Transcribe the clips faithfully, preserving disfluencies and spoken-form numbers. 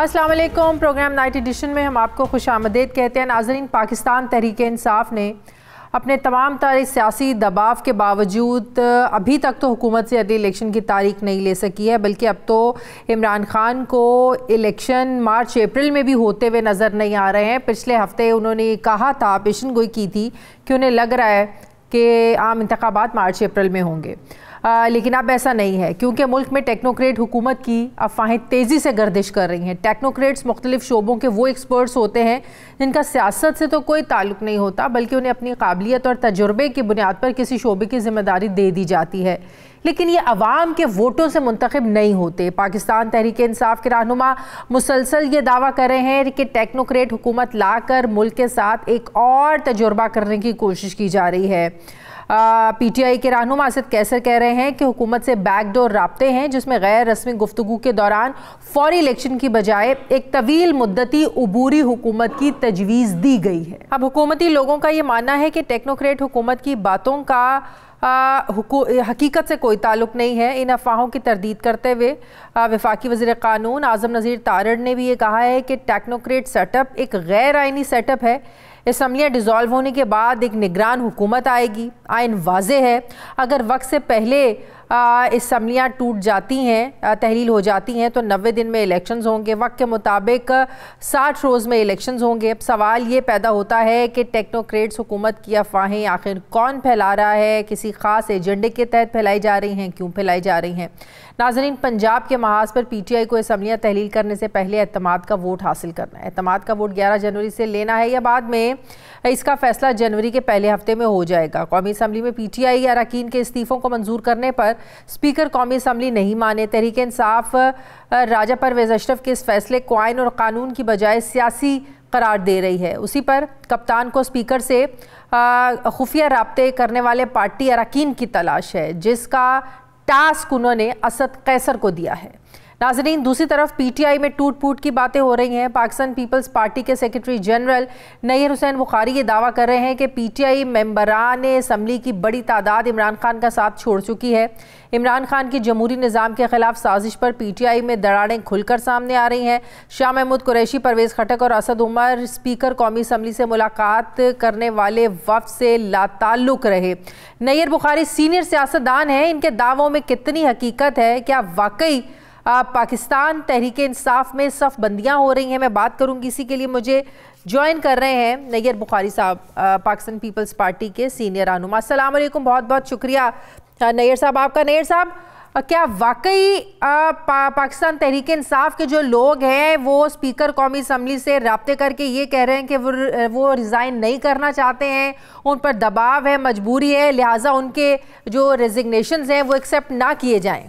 अस्सलाम वालेकुम। Programme night addition में हम आपको खुशामदीद कहते हैं। नाज़रीन, पाकिस्तान तहरीक इंसाफ ने अपने तमाम तरह सियासी दबाव के बावजूद अभी तक तो हुकूमत से अगले इलेक्शन की तारीख नहीं ले सकी है, बल्कि अब तो इमरान खान को इलेक्शन मार्च अप्रैल में भी होते हुए नज़र नहीं आ रहे हैं। पिछले हफ्ते उन्होंने कहा था, पेशन गोई की थी कि उन्हें लग रहा है कि आम इंतखाबात मार्च अप्रैल में होंगे, आ, लेकिन अब ऐसा नहीं है, क्योंकि मुल्क में टेक्नोक्रेट हुकूमत की अफवाहें तेज़ी से गर्दिश कर रही हैं। टेक्नोक्रेट्स मुख्तलिफ शोबों के वो एक्सपर्ट्स होते हैं जिनका सियासत से तो कोई ताल्लुक़ नहीं होता, बल्कि उन्हें अपनी काबिलियत और तजुर्बे की बुनियाद पर किसी शोबे की जिम्मेदारी दे दी जाती है, लेकिन ये अवाम के वोटों से मुंतखब नहीं होते। पाकिस्तान तहरीक इंसाफ के रहनुमा मुसलसल ये दावा कर रहे हैं कि टेक्नोक्रेट हुकूमत लाकर मुल्क के साथ एक और तजुर्बा करने की कोशिश की जा रही है। पी टी आई के रहनुमा असद कैसर कह रहे हैं कि हुकूमत से बैकडोर राब्ते हैं, जिसमें गैर रस्मी गुफ्तगू के दौरान फौरी इलेक्शन की बजाय एक तवील मुद्दती उबूरी हुकूमत की तजवीज़ दी गई है। अब हुकूमती लोगों का ये मानना है कि टेक्नोक्रेट हुकूमत की बातों का आ, हकीकत से कोई ताल्लुक नहीं है। इन अफवाहों की तरदीद करते हुए वफाकी वज़ीर क़ानून आज़म नज़ीर तारड़ ने भी ये कहा है कि टेक्नोक्रेट सेटअप एक गैर आइनी सेटअप है। असम्बलियाँ डिज़ोल्व होने के बाद एक निगरान हुकूमत आएगी। आइन वाज़े है, अगर वक्त से पहले असम्बलियाँ टूट जाती हैं, तहलील हो जाती हैं, तो नब्बे दिन में इलेक्शंस होंगे। वक्त के मुताबिक साठ रोज़ में इलेक्शंस होंगे। अब सवाल ये पैदा होता है कि टेक्नोक्रेट्स हुकूमत की अफवाहें आखिर कौन फैला रहा है, किसी ख़ास एजेंडे के तहत फैलाई जा रही हैं, क्यों फैलाई जा रही हैं। नाज़रीन, पंजाब के महाज पर पी टी आई को असम्बलियाँ तहलील करने से पहले एतमाद का वोट हासिल करना है। एतमाद का वोट ग्यारह जनवरी से लेना है या बाद में, इसका फैसला जनवरी के पहले हफ्ते में हो जाएगा। कौमी असम्बली में पी टी आई अरकान के इस्तीफ़ों को मंजूर करने पर स्पीकर कौमी असम्बली नहीं माने। तहरीक इंसाफ राजा परवेज़ अशरफ के इस फैसले को आइन और कानून की बजाय सियासी करार दे रही है। उसी पर कप्तान को स्पीकर से खुफिया राब्ते करने वाले पार्टी अरकान की तलाश है, जिसका टास्क उन्होंने असद कैसर को दिया है। नाज़रीन, दूसरी तरफ पी टी आई में टूट फूट की बातें हो रही हैं। पाकिस्तान पीपल्स पार्टी के सेक्रेटरी जनरल नैयर हुसैन बुखारी ये दावा कर रहे हैं कि पी टी आई मेंबरान असम्बली की बड़ी तादाद इमरान खान का साथ छोड़ चुकी है। इमरान खान की जमहूरी निज़ाम के खिलाफ साजिश पर पी टी आई में दरारें खुलकर सामने आ रही हैं। शाह महमूद कुरैशी, परवेज़ खटक और असद उमर स्पीकर कौमी असम्बली से मुलाकात करने वाले वफ़द से लाताल्लुक़ रहे। नैयर बुखारी सीनियर सियासतदान हैं, इनके दावों में कितनी हकीकत है? क्या वाकई पाकिस्तान तहरीक इंसाफ में सफ़ बंदियाँ हो रही हैं? मैं बात करूँगी, इसी के लिए मुझे ज्वाइन कर रहे हैं नैयर बुखारी साहब, पाकिस्तान पीपल्स पार्टी के सीनियर रहनुमा। अस्सलाम वालेकुम, बहुत बहुत शुक्रिया नैयर साहब आपका। नैयर साहब, क्या वाकई पा, पाकिस्तान तहरीक इंसाफ के जो लोग हैं वो स्पीकर कौमी असम्बली से राब्ते करके ये कह रहे हैं कि वो वो रिज़ाइन नहीं करना चाहते हैं, उन पर दबाव है, मजबूरी है, लिहाजा उनके जो रेजिग्नेशंस हैं वो एक्सेप्ट ना किए जाएँ?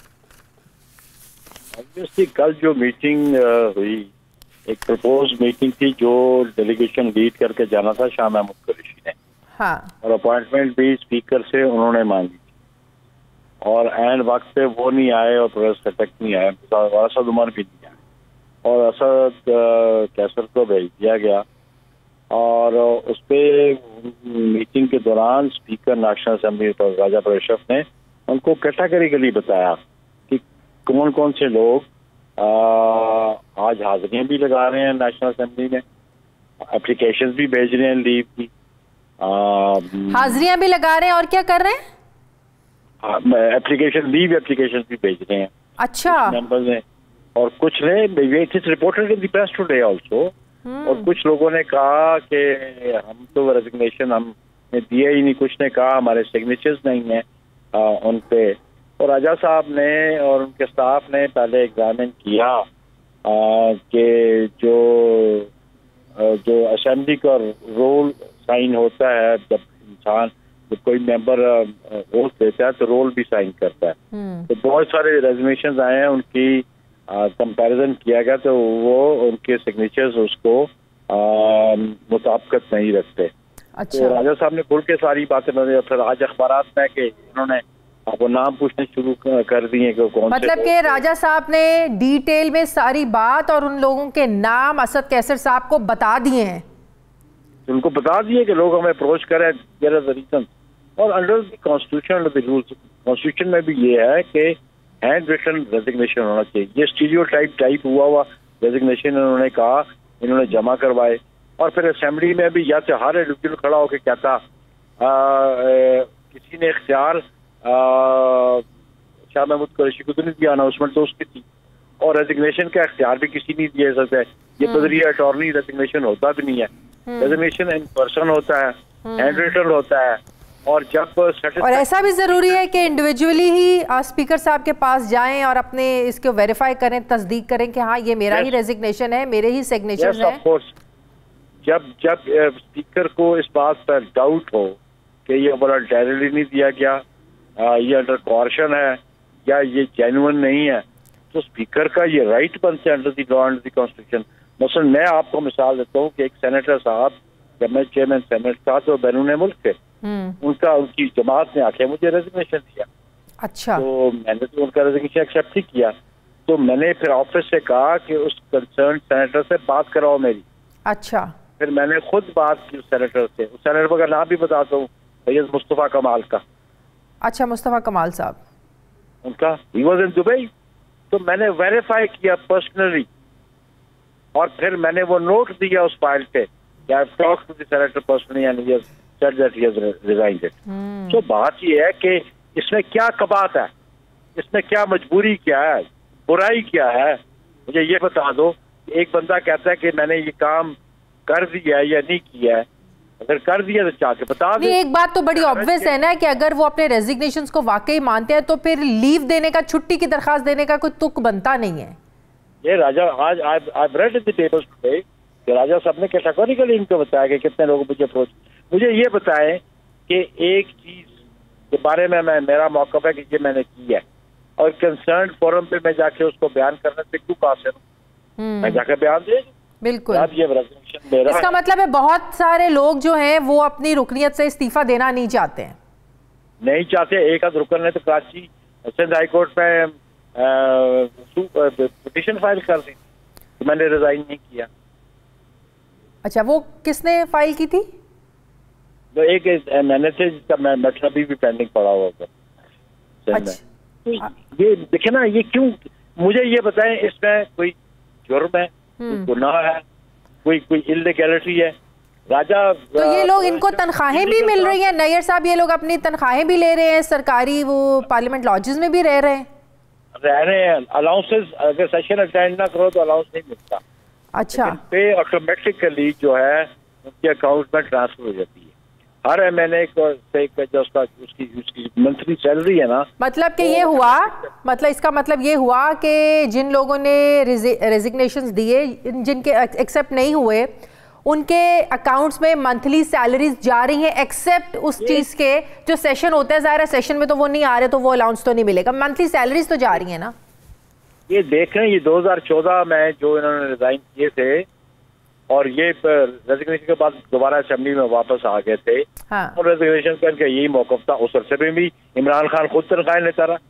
ऑब्वियसली कल जो मीटिंग हुई, एक प्रपोज मीटिंग थी जो डेलीगेशन लीड करके जाना था शाह महमूद कुरैशी ने, हाँ, और अपॉइंटमेंट भी स्पीकर से उन्होंने मांगी थी, और एंड वक्त पे वो नहीं आए और प्रोफेसर खटक नहीं आए, असद उमर भी नहीं आए, और असद कैसर को भेज दिया गया। और उस पर मीटिंग के दौरान speaker national assembly Raja Pervez Ashraf ने उनको कैटेगरिकली बताया कि कौन कौन से लोग आ, आज हाजिरियां भी लगा रहे हैं नेशनल असेंबली में, एप्लीकेशंस भी भेज रहे हैं लीव की, हाजिरियां भी लगा रहे हैं और क्या कर रहे हैं? एप्लीकेशन लीव एप्लीकेशंस भी भेज रहे हैं। अच्छा, मेंबर्स ने, और कुछ ने it is reported in the press today also, और कुछ लोगों ने कहा कि हम तो रेजिग्नेशन हमने दिया ही नहीं, कुछ ने कहा हमारे सिग्नेचर्स नहीं है आ, उन पे। और राजा साहब ने और उनके स्टाफ ने पहले एग्जामिन किया कि जो जो असेंबली का रोल साइन होता है, जब इंसान जब कोई मेंबर रोल देता है तो रोल भी साइन करता है, तो बहुत सारे रेजिग्नेशंस आए हैं, उनकी कंपैरिजन किया गया तो वो उनके सिग्नेचर्स उसको मुताबिकत नहीं रखते। अच्छा। तो राजा साहब ने खुल के सारी बातें बताई, फिर आज अखबारात में कि इन्होंने आपको नाम पूछने शुरू कर दिए कि कौन, मतलब कि राजा साहब ने डिटेल में सारी बात और उन लोगों के नाम असद कैसर साहब को बता दिए हैं, उनको बता दिए कि लोग हमें अप्रोच करें, देयर इज अ रीजन। और under the constitution, under the rules, constitution में भी ये है कि हैंड रिटन रेजिग्नेशन होना चाहिए। ये स्टीरियोटाइप टाइप हुआ हुआ रेजिग्नेशन इन्होंने कहा, इन्होंने जमा करवाए और फिर असेंबली में भी या तो हर इंडिविजुअल खड़ा होकर कहता आ, ए, किसी ने इख्तियार शाह महमूद कुरैशी को तो नहीं दिया, अनाउंसमेंट तो उसकी थी और रेजिग्नेशन का इख्तियार भी किसी नहीं दिया सकता है। ये बदरिया अटॉर्नी रेजिग्नेशन होता भी नहीं है, रेजिग्नेशन इन पर्सन होता है, हैंड रिटन होता है और जब और ऐसा भी जरूरी है कि इंडिविजुअली ही स्पीकर साहब के पास जाएं और अपने इसको वेरीफाई करें, तस्दीक करें कि हाँ ये मेरा yes. ही रेजिग्नेशन है, मेरे ही सिग्नेचर yes, है। जब जब स्पीकर को इस बात पर डाउट हो कि ये वॉलंटरीली नहीं दिया गया, आ, ये अंडर कॉर्शन है या ये जेन्युइन नहीं है, तो स्पीकर का ये राइट बनता है under the law and the constitution. मसलन मैं आपको मिसाल देता हूँ कि एक सेनेटर साहब, जब मैं चेयरमैन सेनेट था तो बैरून मुल्क थे, उनका उनकी जमात ने आके मुझे रेजिग्नेशन दिया। अच्छा। तो मैंने तो उनका रेजिग्नेशन एक्सेप्ट ही किया, तो मैंने फिर ऑफिस से कहा कि उस कंसर्न सेनेटर से बात कराओ मेरी। अच्छा। फिर मैंने खुद बात की उस सेनेटर से, उस सेनेटर का नाम भी बताता हूँ, सैयद मुस्तफ़ा कमाल का। अच्छा, मुस्तफ़ा कमाल साहब, उनका ही वाज इन दुबई। तो मैंने वेरीफाई किया पर्सनली और फिर मैंने वो नोट दिया उस फाइल पे, I have talked to the senator personally and he has said that he has resigned it. तो बात ये है कि इसमें क्या कबात है, इसमें क्या मजबूरी क्या है, बुराई क्या है, मुझे ये बता दो। एक बंदा कहता है कि मैंने ये काम कर दिया है या नहीं किया है, अगर कर दिया तो चाह के बता दे। एक बात तो बड़ी ऑब्वियस है ना कि अगर वो अपने रेजिग्नेशंस को वाकई मानते हैं तो फिर लीव देने का, छुट्टी की दरखास्त देने का कोई तुक बनता नहीं है। ये राजा आज I I read in the papers today कि राजा साहब ने कैटेगोरिकली इनको बताया कि कितने लोग मुझे अप्रोच। मुझे ये बताएं कि एक चीज के बारे में मैं मेरा मौक़िफ़ है कि ये मैंने की है और कंसर्न फोरम पे मैं जाके उसको बयान करने से क्यों कासिर हूं, मैं जाके बयान दे। बिल्कुल, अब ये मेरा इसका मतलब है बहुत सारे लोग जो हैं वो अपनी रुकनियत से इस्तीफा देना नहीं चाहते हैं, नहीं चाहते। एक आध रुकन ने तो कराची सिंध हाई कोर्ट में पिटीशन फाइल कर दी, तो मैंने रिजाइन नहीं किया। अच्छा, वो किसने फाइल की थी? तो एक मैंने थे जिसका मैं मैटर अभी भी पेंडिंग पड़ा हुआ था। अच्छा। तो ये देखे ना, ये क्यों, मुझे ये बताएं इसमें कोई जुर्म है, कोई गुनाह है, कोई कोई इल्लीगैलिटी है? राजा तो ये लोग, इनको तनख्वाहें भी मिल रही हैं नैयर साहब, ये लोग अपनी तनख्वाहें भी ले रहे हैं, सरकारी वो पार्लियामेंट लॉजेस में भी रह रहे हैं रह रहे हैं अलाउंसेस, अगर सेशन अटेंड ना करो तो अलाउंस नहीं मिलता। अच्छा। पे ऑटोमेटिकली जो है उनके अकाउंट में ट्रांसफर हो जाती है हर एम एन ए को से जो उसका उसकी उसकी मंथली सैलरी है ना। मतलब कि ये हुआ, मतलब इसका मतलब ये हुआ कि जिन लोगों ने रेजिग्नेशंस दिए, जिनके एक्सेप्ट नहीं हुए, उनके अकाउंट्स में मंथली सैलरीज जा रही हैं, एक्सेप्ट उस चीज के जो सेशन होता है। ज़ाहिर है सेशन में तो वो नहीं आ रहे, तो वो अलाउंस तो नहीं मिलेगा, मंथली सैलरीज तो जा रही है ना। ये देख रहे हैं, ये दो हज़ार चौदह में जो इन्होंने रिजाइन किए थे और ये रेजिग्नेशन के बाद दोबारा असेंबली में वापस आ गए थे। हाँ। और रेजिग्नेशन का इनका यही मौक़िफ़ था। उस अरसे में भी इमरान खान खुद तनख्वाहें लेता रहा।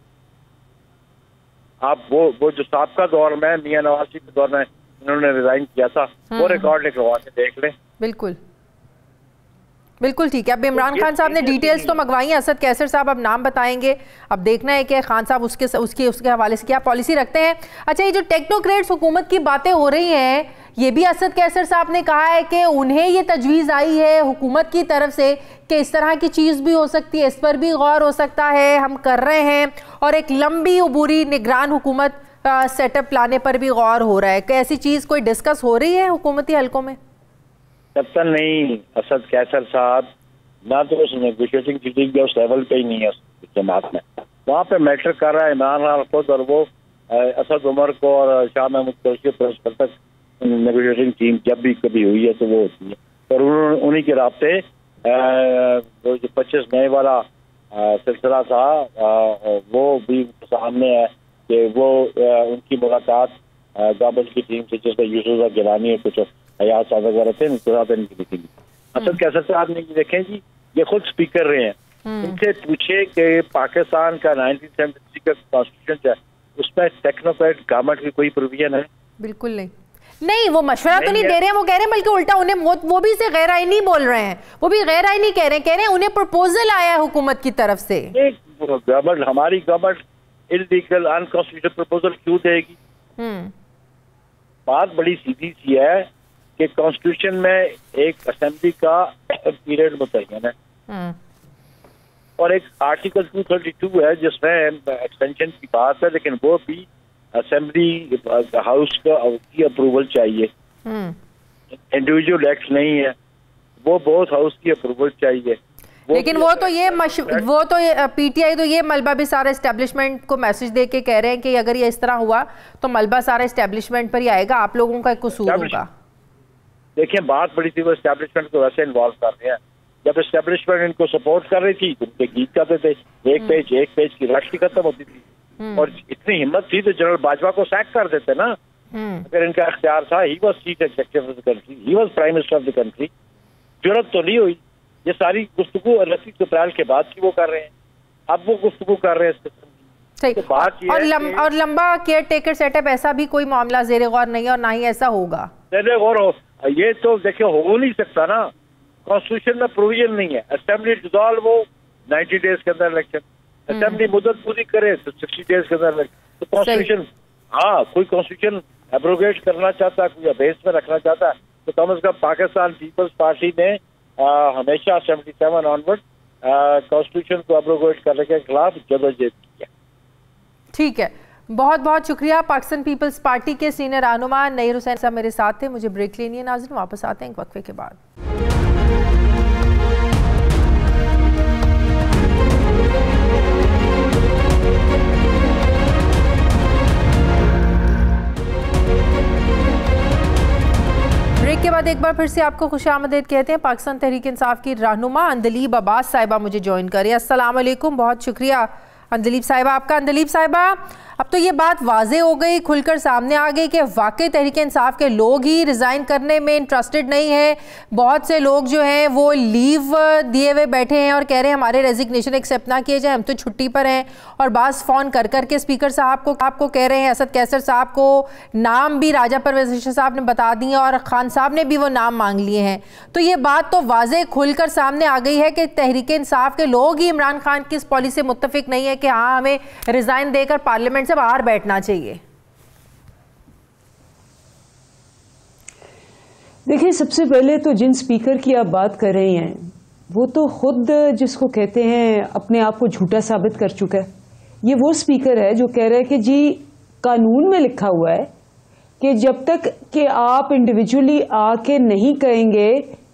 आप वो वो जो साबका दौर में मियां नवाज शरीफ के दौर में इन्होंने रिजाइन किया था, वो रिकॉर्ड निकलवा के देख लें। बिल्कुल बिल्कुल ठीक है। अब इमरान खान साहब ने डिटेल्स तो मंगवाई हैं, असद कैसर साहब अब नाम बताएंगे, अब देखना है कि खान साहब उसके उसके उसके हवाले से क्या पॉलिसी रखते हैं। अच्छा, ये जो टेक्नोक्रेट्स हुकूमत की बातें हो रही हैं, ये भी असद कैसर साहब ने कहा है कि उन्हें ये तजवीज़ आई है हुकूमत की तरफ से कि इस तरह की चीज़ भी हो सकती है, इस पर भी गौर हो सकता है, हम कर रहे हैं, और एक लंबी उबूरी निगरान हुकूमत सेटअप लाने पर भी गौर हो रहा है। कि ऐसी चीज़ कोई डिस्कस हो रही है हुकूमती हलकों में? तब तक नहीं। असद कैसर साहब ना तो उस नेगोशिएटिंग मीटिंग उस लेवल पे ही नहीं है जमात में, वहाँ पे मैटर कर रहा है इमरान खान खुद, और वो असद उमर को और शाह महमूद कुरैशी पर तक नेगोशिएटिंग टीम जब भी कभी हुई है तो वो होती है। और उन्हीं के रास्ते जो पच्चीस मई वाला सिलसिला था वो भी सामने है कि वो उनकी मुलाकात गवर्नमेंट की टीम से, जिसमें यूसुफ गिलानी और कुछ हयात साहब वगैरह थे, उनके साथ इनकी मीटिंग। असद कैसर साहब ने ये देखें जी, ये खुद स्पीकर रहे हैं, इनसे पूछे कि पाकिस्तान का नाइनटीन सेवेंटी थ्री का कॉन्स्टिट्यूशन है, उसमें टेक्नोक्रेट गवर्नमेंट की कोई प्रोविजन है? बिल्कुल नहीं। नहीं, वो मशवरा तो नहीं दे रहे हैं, वो कह रहे हैं बल्कि उल्टा उन्हें वो, वो भी से गैर आईनी बोल रहे हैं, वो भी गैर आईनी कह रहे हैं, कह रहे हैं उन्हें प्रपोजल आया है हुकूमत की तरफ से। गवर्नमेंट, हमारी गवर्नमेंट इलीगल अनकॉन्स्टिट्यूशनल प्रपोजल क्यों देगी? बात बड़ी सीधी सी है कि कॉन्स्टिट्यूशन में एक असेंबली का पीरियड मुतय्यन है और एक आर्टिकल दो सौ बत्तीस है जिसमें एक्सटेंशन की बात है, लेकिन वो भी असेंबली हाउस का की अप्रूवल चाहिए। इंडिविजुअल एक्ट नहीं है, वो बोथ हाउस की अप्रूवल चाहिए। वो लेकिन वो तो ये मश, वो तो ये पीटीआई तो ये मलबा भी सारा एस्टेब्लिशमेंट को मैसेज दे के कह रहे हैं कि अगर ये इस तरह हुआ तो मलबा सारा एस्टेब्लिशमेंट पर ही आएगा, आप लोगों का कसूर होगा। देखिए बात बड़ी थी, वो एस्टेब्लिशमेंट को वैसे इन्वॉल्व कर रहे हैं। जब एस्टेब्लिशमेंट इनको सपोर्ट कर रही थी तो उनके गीत गाते थे, एक पेज एक पेज की राशि खत्म होती थी और इतनी हिम्मत थी तो जनरल बाजवा को सैक कर देते ना अगर इनका अख्तियार था। He was chief executive of the country, he was prime minister of the country. जरूरत तो नहीं हुई। ये सारी गुफ्तगू उनतीस अप्रैल के बाद की वो कर रहे हैं, अब वो गुफ्तगू कर रहे हैं। सही। तो बात ये और, लम, और लंबा केयर टेकर सेटअप ऐसा भी कोई मामला ज़ेरे गौर नहीं है और ना ही ऐसा होगा। ज़ेरे गौर हो ये तो देखिए हो नहीं सकता ना, कॉन्स्टिट्यूशन में प्रोविजन नहीं है। असेंबली डिसॉल्व हो नब्बे डेज के अंदर इलेक्शन, असेंबली मुद्दत पूरी करे तो साठ डेज के अंदर इलेक्शन। तो कॉन्स्टिट्यूशन हाँ कोई कॉन्स्टिट्यूशन एब्रोगेट करना चाहता है, कोई बेस में रखना चाहता है तो कम अज कम पाकिस्तान पीपल्स पार्टी ने आ, हमेशा सेवेंटी सेवन ऑनवर्ड कॉन्स्टिट्यूशन को एब्रोगेट करने के खिलाफ जदोजहद किया। ठीक है, बहुत बहुत शुक्रिया। पाकिस्तान पीपल्स पार्टी के सीनियर रहनुमा नईर हुसैन साहब मेरे साथ थे। मुझे ब्रेक लेनी है नाज़रीन, वापस आते हैं एक वक्फे के बाद। ब्रेक के बाद एक बार फिर से आपको खुशामदीद कहते हैं। पाकिस्तान तहरीक इंसाफ की रहनुमा अंदलीब अब्बास साहिबा मुझे ज्वाइन करें। अस्सलाम वालेकुम, बहुत शुक्रिया अंदलीब साहिबा आपका। अंदलीब साहिबा, अब तो ये बात वाजे हो गई, खुलकर सामने आ गई कि वाकई तहरीक इंसाफ के लोग ही रिज़ाइन करने में इंटरेस्टेड नहीं है। बहुत से लोग जो हैं वो लीव दिए हुए बैठे हैं और कह रहे हैं हमारे रेजिग्नेशन एक्सेप्ट ना किए जाए, हम तो छुट्टी पर हैं। और बास फ़ोन कर कर के स्पीकर साहब को आपको कह रहे हैं, असद कैसर साहब को नाम भी राजा परवेज़ साहब ने बता दिए और खान साहब ने भी वो नाम मांग लिए हैं। तो ये बात तो वाजे खुलकर सामने आ गई है कि तहरीक इंसाफ के लोग ही इमरान खान की इस पॉलिसी से मुत्तफिक नहीं है कि हाँ हमें रिज़ाइन देकर पार्लियामेंट से बाहर बैठना चाहिए। देखिए, सबसे पहले तो जिन स्पीकर की आप बात कर रहे हैं वो तो खुद जिसको कहते हैं अपने आप को झूठा साबित कर चुका है। ये वो स्पीकर है जो कह रहा है कि जी कानून में लिखा हुआ है कि जब तक कि आप इंडिविजुअली आके नहीं कहेंगे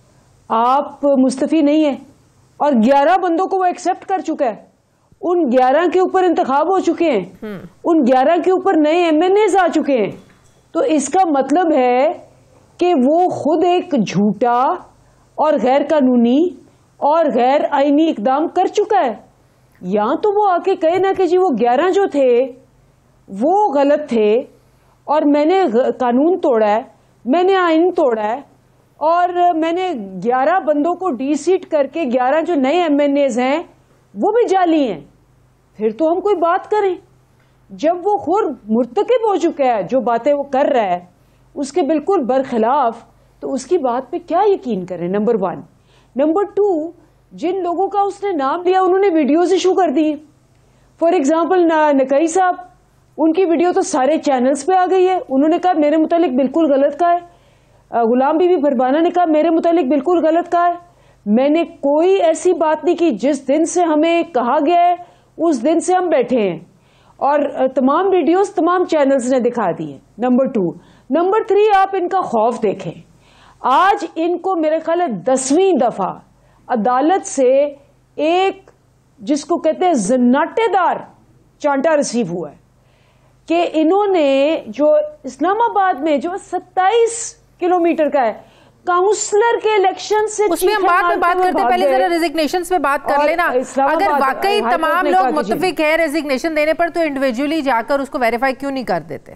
आप मुस्तफी नहीं है, और ग्यारह बंदों को वो एक्सेप्ट कर चुका है। उन ग्यारह के ऊपर इंतखाब हो चुके हैं, उन ग्यारह के ऊपर नए एमएनएज आ चुके हैं। तो इसका मतलब है कि वो खुद एक झूठा और गैर कानूनी और गैर आईनी इकदाम कर चुका है। या तो वो आके कहे ना कि जी वो ग्यारह जो थे वो गलत थे और मैंने कानून तोड़ा है, मैंने आईन तोड़ा है और मैंने ग्यारह बंदों को डी सीट करके ग्यारह जो नए एमएनएज हैं वो भी जाली हैं, फिर तो हम कोई बात करें। जब वो खुद मुर्तकिब हो चुका है, जो बातें वो कर रहा है उसके बिल्कुल बरखिलाफ, तो उसकी बात पे क्या यकीन करें, नंबर वन। नंबर टू, जिन लोगों का उसने नाम लिया उन्होंने वीडियोज इशू कर दी। फॉर एग्जाम्पल नकई साहब, उनकी वीडियो तो सारे चैनल्स पे आ गई है। उन्होंने कहा मेरे मुतालिक बिल्कुल गलत कहा है। गुलाम बीबी फरबाना ने कहा मेरे मुतालिक बिल्कुल गलत कहा है। मैंने कोई ऐसी बात नहीं की। जिस दिन से हमें कहा गया है उस दिन से हम बैठे हैं और तमाम वीडियोस तमाम चैनल्स ने दिखा दी है। Number two. नंबर थ्री, आप इनका खौफ देखें। आज इनको मेरे ख्याल है दसवीं दफा अदालत से एक जिसको कहते हैं जन्नाटेदार चांटा रिसीव हुआ है कि इन्होंने जो इस्लामाबाद में जो सत्ताईस किलोमीटर का है काउंसलर के इलेक्शन से, उसमें हम बाद में बात करते हैं, पहले जरा रेजिग्नेशंस पे बात कर लेना। अगर वाकई तमाम लोग मुत्तफिक है रेजिग्नेशन देने पर तो इंडिविजुअली जाकर उसको वेरीफाई क्यों नहीं कर देते?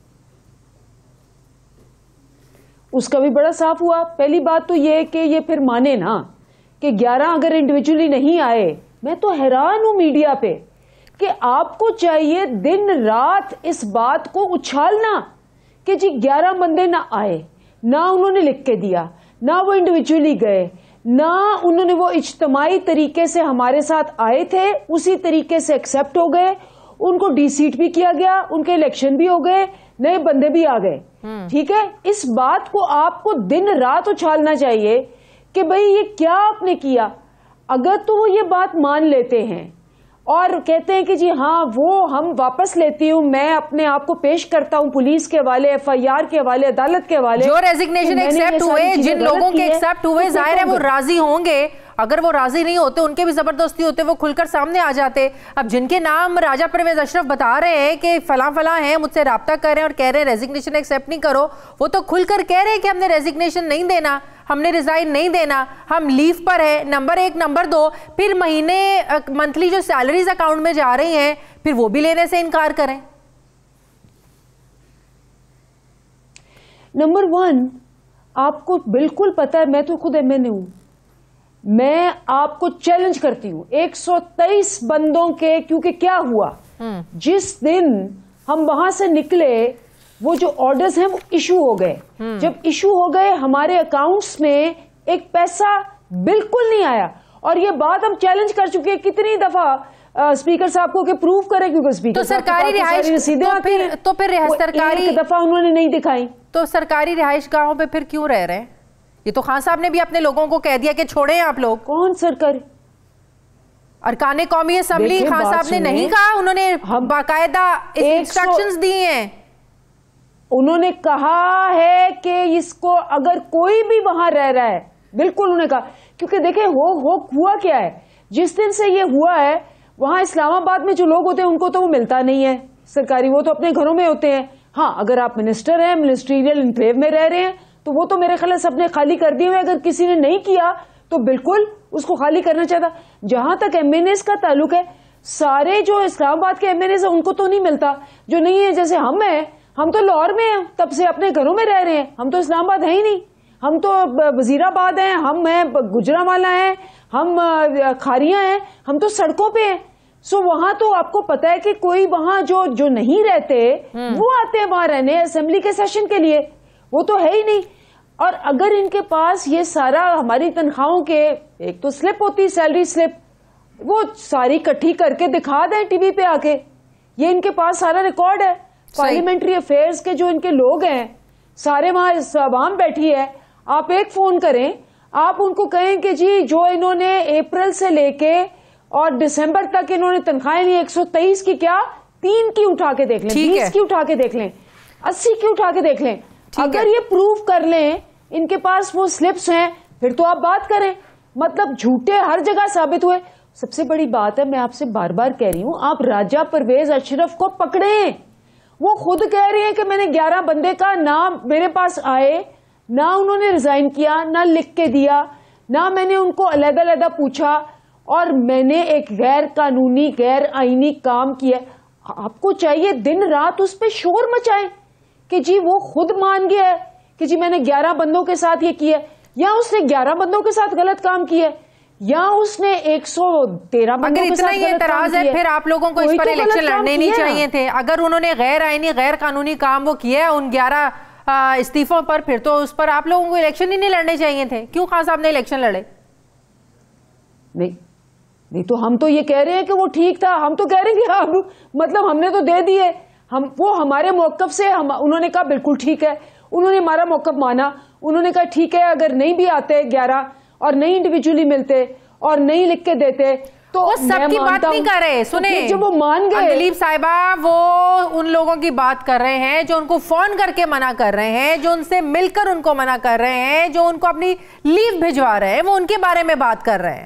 उसका भी बड़ा साफ हुआ। पहली बात तो ये कि ये फिर माने ना कि ग्यारह अगर इंडिविजुअली नहीं आए। मैं तो हैरान हूं मीडिया पे कि आपको चाहिए दिन रात इस बात को उछालना कि जी ग्यारह बंदे ना आए, ना उन्होंने लिख के दिया, ना वो इंडिविजुअली गए, ना उन्होंने वो इज्तमाई तरीके से हमारे साथ आए थे उसी तरीके से एक्सेप्ट हो गए। उनको डी सीट भी किया गया, उनके इलेक्शन भी हो गए, नए बंदे भी आ गए। ठीक है, इस बात को आपको दिन रात उछालना चाहिए कि भाई ये क्या आपने किया। अगर तो वो ये बात मान लेते हैं और कहते हैं कि जी हाँ वो हम वापस लेती हूँ, मैं अपने आप को पेश करता हूँ पुलिस के हवाले, एफ आई आर के हवाले, अदालत के हवाले, जो रेजिग्नेशन एक्सेप्ट हुए, जिन लोगों के एक्सेप्ट हुए, जाहिर है वो राजी होंगे। अगर वो राजी नहीं होते, उनके भी जबरदस्ती होते, वो खुलकर सामने आ जाते। अब जिनके नाम राजा परवेज अशरफ बता रहे हैं कि फला फला हैं, मुझसे राब्ता कर रहे हैं और कह रहे हैं रेजिग्नेशन एक्सेप्ट नहीं करो, वो तो खुलकर कह रहे हैं कि हमने रेजिग्नेशन नहीं देना, हमने रिजाइन नहीं देना, हम लीव पर है। नंबर एक। नंबर दो, फिर महीने मंथली जो सैलरीज अकाउंट में जा रही हैं, फिर वो भी लेने से इनकार करें। नंबर वन, आपको बिल्कुल पता है, मैं तो खुद एम एन ए हूं, मैं आपको चैलेंज करती हूं एक सौ तेईस बंदों के, क्योंकि क्या हुआ जिस दिन हम वहां से निकले वो जो ऑर्डर्स हैं वो इशू हो गए। जब इशू हो गए हमारे अकाउंट्स में एक पैसा बिल्कुल नहीं आया, और ये बात हम चैलेंज कर चुके हैं कितनी दफा स्पीकर साहब को कि प्रूव करें, क्योंकि स्पीकर तो सरकारी रिहाइश रसीदें तो फिर तो फिर सरकारी एक दफा उन्होंने नहीं दिखाई, तो सरकारी रिहाइश गाहों पे फिर क्यों रह रहे हैं? ये तो खान साहब ने भी अपने लोगों को कह दिया कि छोड़े आप लोग। कौन सरकारी? अरकाने कौमी असेंबली खान साहब ने नहीं कहा, उन्होंने बाकायदा इंस्ट्रक्शंस दी हैं। उन्होंने कहा है कि इसको अगर कोई भी वहां रह रहा है, बिल्कुल उन्होंने कहा, क्योंकि देखें हो हो हुआ क्या है, जिस दिन से ये हुआ है वहां इस्लामाबाद में जो लोग होते हैं उनको तो वो मिलता नहीं है सरकारी, वो तो अपने घरों में होते हैं। हाँ, अगर आप मिनिस्टर हैं, मिनिस्ट्रियल इनक्लेव में रह रहे हैं, तो वो तो मेरे ख्याल सबने खाली कर दिए हुए। अगर किसी ने नहीं किया तो बिल्कुल उसको खाली करना चाहता। जहां तक एम एन एस का ताल्लुक है, सारे जो इस्लामाबाद के एम एन एस उनको तो नहीं मिलता, जो नहीं है, जैसे हम हैं, हम तो लाहौर में हैं, तब से अपने घरों में रह रहे हैं, हम तो इस्लामाबाद है ही नहीं, हम तो वजीराबाद हैं, हम हैं गुजरांवाला हैं, हम खारियां हैं, हम तो सड़कों पे हैं। सो वहां तो आपको पता है कि कोई वहां जो जो नहीं रहते वो आते हैं वहां रहने असेंबली के सेशन के लिए, वो तो है ही नहीं। और अगर इनके पास ये सारा हमारी तनख्वाहों के एक तो स्लिप होती, सैलरी स्लिप, वो सारी इकट्ठी करके दिखा दें टीवी पे आके, ये इनके पास सारा रिकॉर्ड है। पार्लियामेंट्री अफेयर्स के जो इनके लोग हैं सारे वहां आवाम बैठी है, आप एक फोन करें, आप उनको कहें कि जी जो इन्होंने अप्रैल से लेके और दिसंबर तक इन्होंने तनख्वाहें ली एक सौ तेईस की, क्या तीन की उठा के देख लें, बीस की उठा के देख लें, अस्सी की उठा के देख लें। अगर ये प्रूव कर लें इनके पास वो स्लिप्स हैं, फिर तो आप बात करें। मतलब झूठे हर जगह साबित हुए। सबसे बड़ी बात है, मैं आपसे बार बार कह रही हूं, आप राजा परवेज अशरफ को पकड़े। वो खुद कह रहे हैं कि मैंने ग्यारह बंदे का नाम मेरे पास आए, ना उन्होंने रिजाइन किया, ना लिख के दिया, ना मैंने उनको अलग अलग पूछा, और मैंने एक गैर कानूनी गैर आईनी काम किया। आपको चाहिए दिन रात उस पर शोर मचाएं कि जी वो खुद मान गया है कि जी मैंने ग्यारह बंदों के साथ ये किया, या उसने ग्यारह बंदों के साथ गलत काम किया, या उसने एक सौ तेरह बंदों के साथ गलत काम किया। अगर इतना ये एतराज है, फिर आप लोगों को इस पर इलेक्शन लड़ने नहीं चाहिए थे। अगर उन्होंने गैर आईनी गैर कानूनी काम वो किया उन ग्यारह इस्तीफों पर, फिर तो उस पर आप लोगों को इलेक्शन ही नहीं लड़ने चाहिए थे। क्यों खान साहब ने इलेक्शन लड़े? नहीं नहीं, तो हम तो ये कह रहे हैं कि वो ठीक था। हम तो कह रहे हैं कि हम मतलब हमने तो दे दिए, हम वो हमारे मौकफ से हम, उन्होंने कहा बिल्कुल ठीक है, उन्होंने हमारा मौकफ माना, उन्होंने कहा ठीक है अगर नहीं भी आते ग्यारह और नहीं इंडिविजुअली मिलते और नहीं लिख के देते तो सबकी बात नहीं कर रहे। सुने, तो जब वो मान गए, दिलीप साहिबा वो उन लोगों की बात कर रहे हैं जो उनको फोन करके मना कर रहे हैं, जो उनसे मिलकर उनको मना कर रहे हैं, जो उनको अपनी लीव भिजवा रहे हैं, वो उनके बारे में बात कर रहे हैं।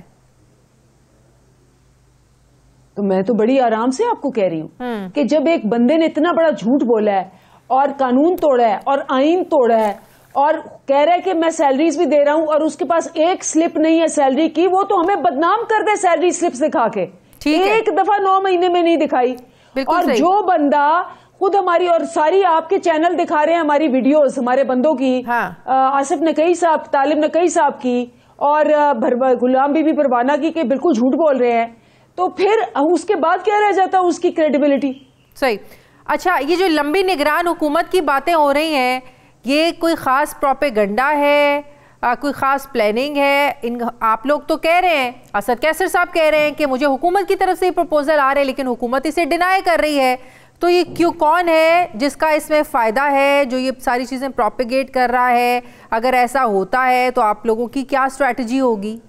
तो मैं तो बड़ी आराम से आपको कह रही हूं कि जब एक बंदे ने इतना बड़ा झूठ बोला है और कानून तोड़ा है और आईन तोड़ा है और कह रहा है कि मैं सैलरीज भी दे रहा हूं और उसके पास एक स्लिप नहीं है सैलरी की, वो तो हमें बदनाम कर दे सैलरी स्लिप्स दिखा के। एक दफा नौ महीने में नहीं दिखाई। और जो बंदा खुद हमारी और सारी आपके चैनल दिखा रहे हैं हमारी वीडियोस हमारे बंदों की, हाँ। आसिफ नकई साहब, तालिब नकई साहब की और गुलाम बीबी परवाना की, के बिल्कुल झूठ बोल रहे हैं, तो फिर उसके बाद क्या रह जाता है उसकी क्रेडिबिलिटी? सही। अच्छा, ये जो लंबी निगरान हुकूमत की बातें हो रही हैं, ये कोई खास प्रोपेगेंडा है आ, कोई ख़ास प्लानिंग है? इन आप लोग तो कह रहे हैं, असद कैसर साहब कह रहे हैं कि मुझे हुकूमत की तरफ से ही प्रपोजल आ रहे हैं, लेकिन हुकूमत इसे डिनाई कर रही है। तो ये क्यों, कौन है जिसका इसमें फ़ायदा है, जो ये सारी चीज़ें प्रोपेगेट कर रहा है? अगर ऐसा होता है तो आप लोगों की क्या स्ट्रैटेजी होगी?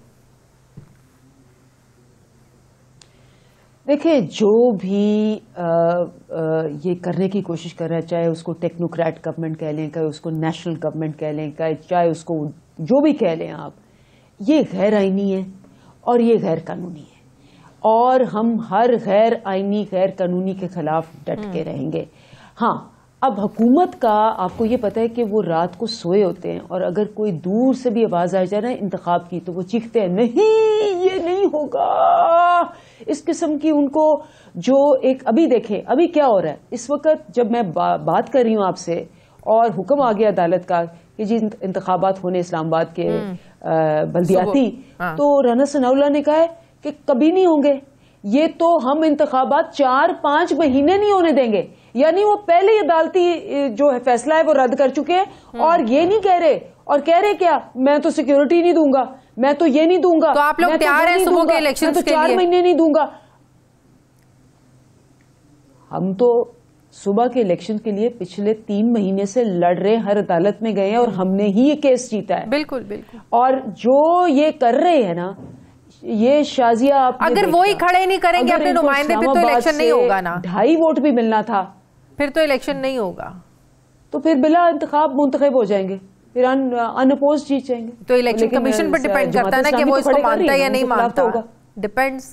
देखिए, जो भी आ, आ, ये करने की कोशिश कर रहा है, चाहे उसको टेक्नोक्रेट गवर्नमेंट कह लें, चाहे उसको नेशनल गवर्नमेंट कह लें, चाहे उसको जो भी कह लें आप, ये गैर आईनी है और ये गैर कानूनी है, और हम हर गैर आईनी गैर कानूनी के खिलाफ डट के रहेंगे। हाँ, अब हुकूमत का आपको ये पता है कि वो रात को सोए होते हैं, और अगर कोई दूर से भी आवाज आ जाए ना इंतखाब की, तो वो चीखते हैं नहीं ये नहीं होगा। इस किस्म की उनको जो एक, अभी देखें अभी क्या हो रहा है इस वक्त, जब मैं बा, बात कर रही हूँ आपसे और हुक्म आ गया अदालत का कि जी इंतखाबात होने इस्लामाबाद के बल्दियाती, तो राना सनाउल्लाह ने कहा है कि कभी नहीं होंगे ये, तो हम इंतखाबात चार पांच महीने नहीं होने देंगे। यानी वो पहले ही अदालती जो है फैसला है वो रद्द कर चुके हैं, और ये नहीं कह रहे, और कह रहे क्या, मैं तो सिक्योरिटी नहीं दूंगा, मैं तो ये नहीं दूंगा, तो आप लोग तैयार हैं सुबह के इलेक्शंस के लिए? चार महीने नहीं दूंगा। हम तो सुबह के इलेक्शन के लिए पिछले तीन महीने से लड़ रहे, हर अदालत में गए हैं और हमने ही ये केस जीता है। बिल्कुल बिल्कुल। और जो ये कर रहे हैं ना, ये शाजिया, अगर वो ही खड़े नहीं करेंगे अपने नुमाइंदे पे, तो इलेक्शन नहीं होगा ना। ढाई वोट भी मिलना था, फिर तो इलेक्शन नहीं होगा, तो फिर बिला इंतखाब मुंतखब हो जाएंगे, फिर अनअपोज जीत जाएंगे। तो इलेक्शन कमीशन पर डिपेंड करता है ना कि वो इसको मानता है या नहीं मानता, डिपेंड्स।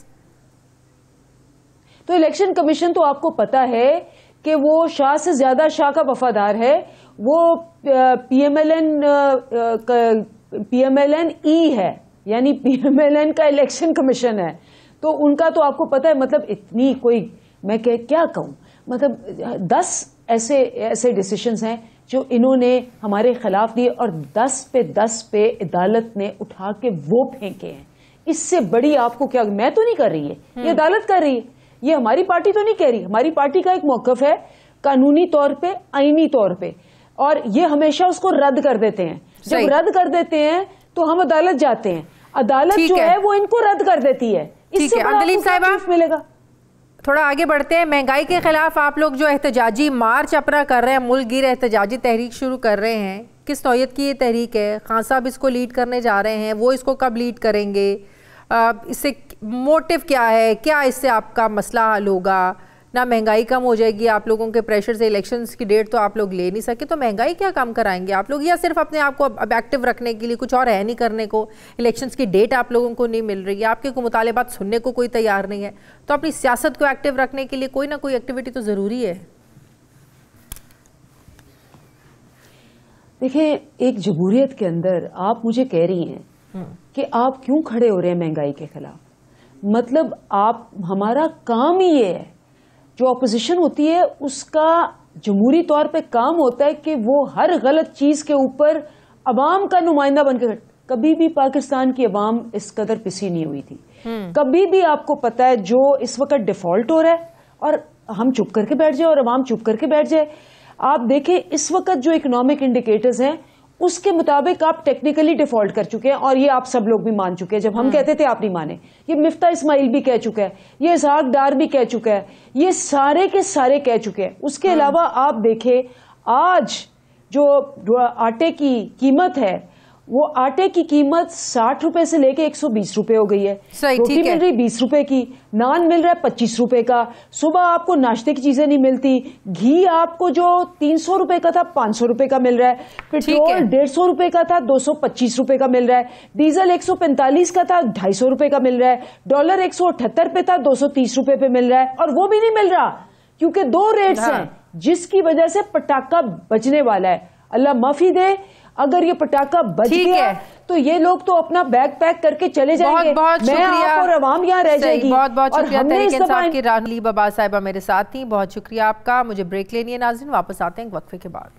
तो इलेक्शन कमीशन तो आपको पता है कि वो शाह से ज्यादा शाह का वफादार है, वो पीएमएलएन पीएमएलएन ई है, यानी पीएमएलएन का इलेक्शन कमीशन है। तो उनका तो आपको पता है, मतलब इतनी कोई, मैं क्या कहूं, मतलब दस ऐसे ऐसे डिसीजंस हैं जो इन्होंने हमारे खिलाफ दिए, और दस पे दस पे अदालत ने उठा के वो फेंके हैं। इससे बड़ी आपको क्या, मैं तो नहीं कर रही है, ये अदालत कर रही है, ये हमारी पार्टी तो नहीं कह रही। हमारी पार्टी का एक मौकफ है कानूनी तौर पे, आईनी तौर पे, और ये हमेशा उसको रद्द कर देते हैं। जब रद्द कर देते हैं तो हम अदालत जाते हैं, अदालत जो है वो इनको रद्द कर देती है। इससे अंजलीन साहिबा मिलेगा। थोड़ा आगे बढ़ते हैं। महंगाई के खिलाफ आप लोग जो एहतजाजी मार्च अपना कर रहे हैं, मुल्क गिर एहतजाजी तहरीक शुरू कर रहे हैं, किस नौयत की ये तहरीक है? खान साहब इसको लीड करने जा रहे हैं, वो इसको कब लीड करेंगे? इससे मोटिव क्या है? क्या इससे आपका मसला हल होगा? ना महंगाई कम हो जाएगी आप लोगों के प्रेशर से, इलेक्शंस की डेट तो आप लोग ले नहीं सके, तो महंगाई क्या कम कराएंगे आप लोग? या सिर्फ अपने आप को अब एक्टिव रखने के लिए, कुछ और है नहीं करने को, इलेक्शंस की डेट आप लोगों को नहीं मिल रही है, आपके को मुतालिबात सुनने को कोई तैयार नहीं है, तो अपनी सियासत को एक्टिव रखने के लिए कोई ना कोई एक्टिविटी तो ज़रूरी है। देखिए, एक जमहूरियत के अंदर आप मुझे कह रही हैं कि आप क्यों खड़े हो रहे हैं महंगाई के खिलाफ, मतलब आप, हमारा काम ही ये है, जो अपोजिशन होती है उसका जमहूरी तौर पे काम होता है कि वो हर गलत चीज के ऊपर अवाम का नुमाइंदा बनकर, कभी भी पाकिस्तान की अवाम इस कदर पिसी नहीं हुई थी। कभी भी आपको पता है जो इस वक्त डिफॉल्ट हो रहा है, और हम चुप करके बैठ जाए और अवाम चुप करके बैठ जाए। आप देखें इस वक्त जो इकोनॉमिक इंडिकेटर्स हैं उसके मुताबिक आप टेक्निकली डिफॉल्ट कर चुके हैं, और ये आप सब लोग भी मान चुके हैं। जब हम कहते थे आप नहीं माने, ये मिफ्ता इस्माइल भी कह चुका है, ये इसहाक डार भी कह चुका है, ये सारे के सारे कह चुके हैं। उसके अलावा आप देखें आज जो आटे की कीमत है, वो आटे की कीमत साठ रुपए से लेके एक सौ बीस रुपए हो गई है। रोटी मिल रही बीस रुपए की, नान मिल रहा है पच्चीस रुपए का, सुबह आपको नाश्ते की चीजें नहीं मिलती, घी आपको जो तीन सौ रुपए का था पांच सौ रुपए का मिल रहा है, पेट्रोल डेढ़ सौ रुपए का था दो सौ पच्चीस रुपए का मिल रहा है, डीजल एक सौ पैंतालीस का था ढाई सौ रुपए का मिल रहा है, डॉलर एक सौ अठहत्तर पे था दो सौ तीस रुपए पे मिल रहा है। और वो भी नहीं मिल रहा क्योंकि दो रेट्स हैं, जिसकी वजह से पटाखा बचने वाला है। अल्लाह माफी दे, अगर ये पटाखा बच गया तो ये लोग तो अपना बैग पैक करके चले जाएंगे। बहुत बहुत मैं आप और अवाम यहाँ रह जाएगी। बहुत बहुत शुक्रिया तहरीक इंसाफ की रानी बाबा साहिबा मेरे साथ थी, बहुत शुक्रिया आपका। मुझे ब्रेक लेनी है नाज़रीन, वापस आते हैं वक्फे के बाद।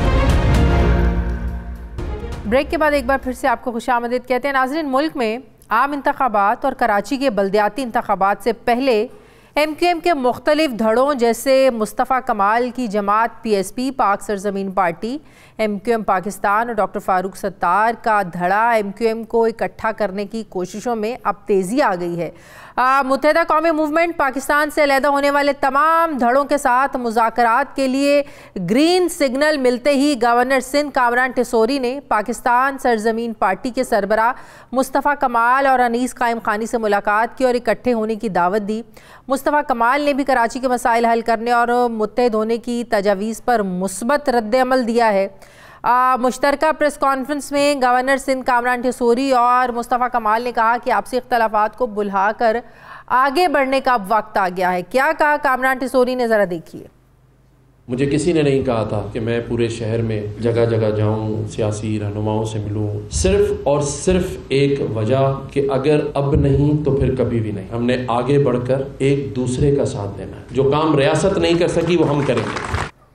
ब्रेक के बाद एक बार फिर से आपको खुशामदीद कहते हैं नाज़रीन। मुल्क में आम इंतखाबात और कराची के बल्दियाती इंतखाबात से पहले एम क्यू एम के मुख्तलिफ धड़ों जैसे मुस्तफ़ा कमाल की जमात P S P Pak Sarzameen party, M Q M Pakistan और डॉक्टर फारूक सत्तार का धड़ा एम क्यू एम को इकट्ठा करने की कोशिशों में अब तेज़ी आ गई है। मुत्तहिदा कौमी मूवमेंट पाकिस्तान से अलहदा होने वाले तमाम धड़ों के साथ मुज़ाकरात के लिए ग्रीन सिग्नल मिलते ही गवर्नर सिंध कामरान टिसोरी ने पाकिस्तान सरजमीन पार्टी के सरबराह मुस्तफ़ा कमाल और अनीस कायम खानी से मुलाकात की और इकट्ठे होने की दावत दी। मुस्तफ़ा कमाल ने भी कराची के मसाइल हल करने और मुत्तहिद होने की तजावीज़ पर मुस्बत रद्द-ए-अमल दिया है। मुश्तरका प्रेस कॉन्फ्रेंस में गवर्नर सिंध कामरान टिसोरी और मुस्तफ़ा कमाल ने कहा कि आपसी इख्तलाफात को बुलाकर आगे बढ़ने का अब वक्त आ गया है। क्या कहा कामरान टिसोरी ने, ज़रा देखिए। मुझे किसी ने नहीं कहा था कि मैं पूरे शहर में जगह जगह जाऊं, सियासी रहनुमाओं से मिलूं, सिर्फ और सिर्फ एक वजह कि अगर अब नहीं तो फिर कभी भी नहीं। हमने आगे बढ़कर एक दूसरे का साथ देना है। जो काम रियासत नहीं कर सकी वो हम करेंगे।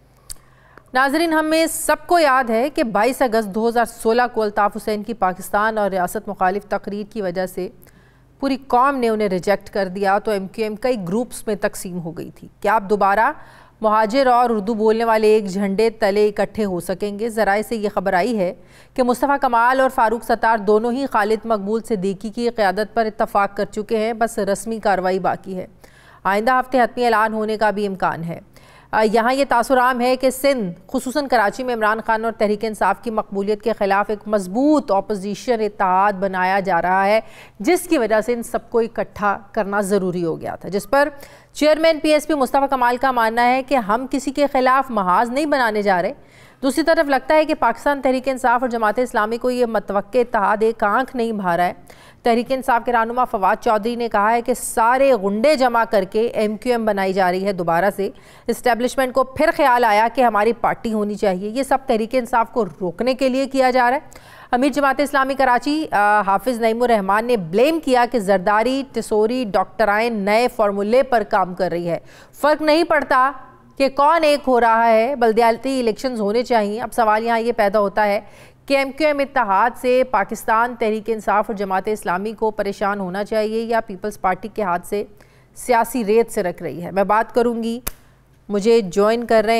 नाजरीन, हमें सबको याद है कि बाईस अगस्त दो हज़ार सोलह को अल्ताफ़ हुसैन की पाकिस्तान और रियासत मुखालिफ तकरीर की वजह से पूरी कौम ने उन्हें रिजेक्ट कर दिया तो एम क्यू एम कई ग्रुप्स में तकसीम हो गई थी। क्या अब दोबारा मुहाजिर और उर्दू बोलने वाले एक झंडे तले इकट्ठे हो सकेंगे? ज़राए से ये खबर आई है कि मुस्तफ़ा कमाल और फारूक सत्तार दोनों ही खालिद मकबूल सिद्दीकी की क़यादत पर इत्तफ़ाक़ कर चुके हैं, बस रस्मी कार्रवाई बाकी है। आइंदा हफ्ते हतमी ऐलान होने का भी इम्कान है। यहाँ ये तासुर आम है कि सिंध खुसूसन कराची में इमरान खान और तहरीक इंसाफ की मकबूलियत के ख़िलाफ़ एक मजबूत अपोजिशन इत्तेहाद बनाया जा रहा है, जिसकी वजह से इन सबको इकट्ठा करना ज़रूरी हो गया था, जिस पर chairman P S P Mustafa Kamal का मानना है कि हम किसी के ख़िलाफ़ महाज नहीं बनाने जा रहे। दूसरी तरफ लगता है कि पाकिस्तान तहरीक इंसाफ और जमात इस्लामी को ये मतवक्के इत्तेहाद एक आंख नहीं भा रहा है। तहरीक इंसाफ के रहनुमा फवाद चौधरी ने कहा है कि सारे गुंडे जमा करके एम क्यू एम बनाई जा रही है दोबारा से। इस्टेब्लिशमेंट को फिर ख्याल आया कि हमारी पार्टी होनी चाहिए। ये सब तहरीक इंसाफ को रोकने के लिए किया जा रहा है। अमीर जमात इस्लामी कराची हाफिज़ नईमुर रहमान ने ब्लेम किया कि जरदारी, टिसोरी, डॉक्टराइन नए फार्मूले पर काम कर रही है। फ़र्क नहीं पड़ता कि कौन एक हो रहा है, बल्दियाती इलेक्शंस होने चाहिए। अब सवाल यहाँ ये पैदा होता है कि एम क्यू एम इत्तेहाद से पाकिस्तान तहरीक इंसाफ और जमात इस्लामी को परेशान होना चाहिए या पीपल्स पार्टी के हाथ से सियासी रेत से रख रही है। मैं बात करूँगी, मुझे ज्वाइन कर रहे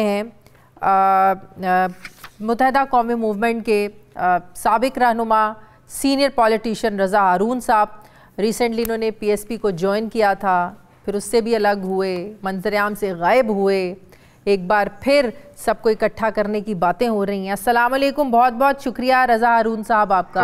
हैं मुत्तहिदा कौमी मूवमेंट के साबिक रहनुमा सीनियर पॉलिटिशियन रज़ा हारून साहब। रिसेंटली इन्होंने पी एस पी को ज्वाइन किया था, फिर उससे भी अलग हुए, मंजर-ए-आम से गायब हुए, एक बार फिर सबको इकट्ठा करने की बातें हो रही हैं। अस्सलाम वालेकुम, बहुत बहुत शुक्रिया रज़ा हारून साहब आपका।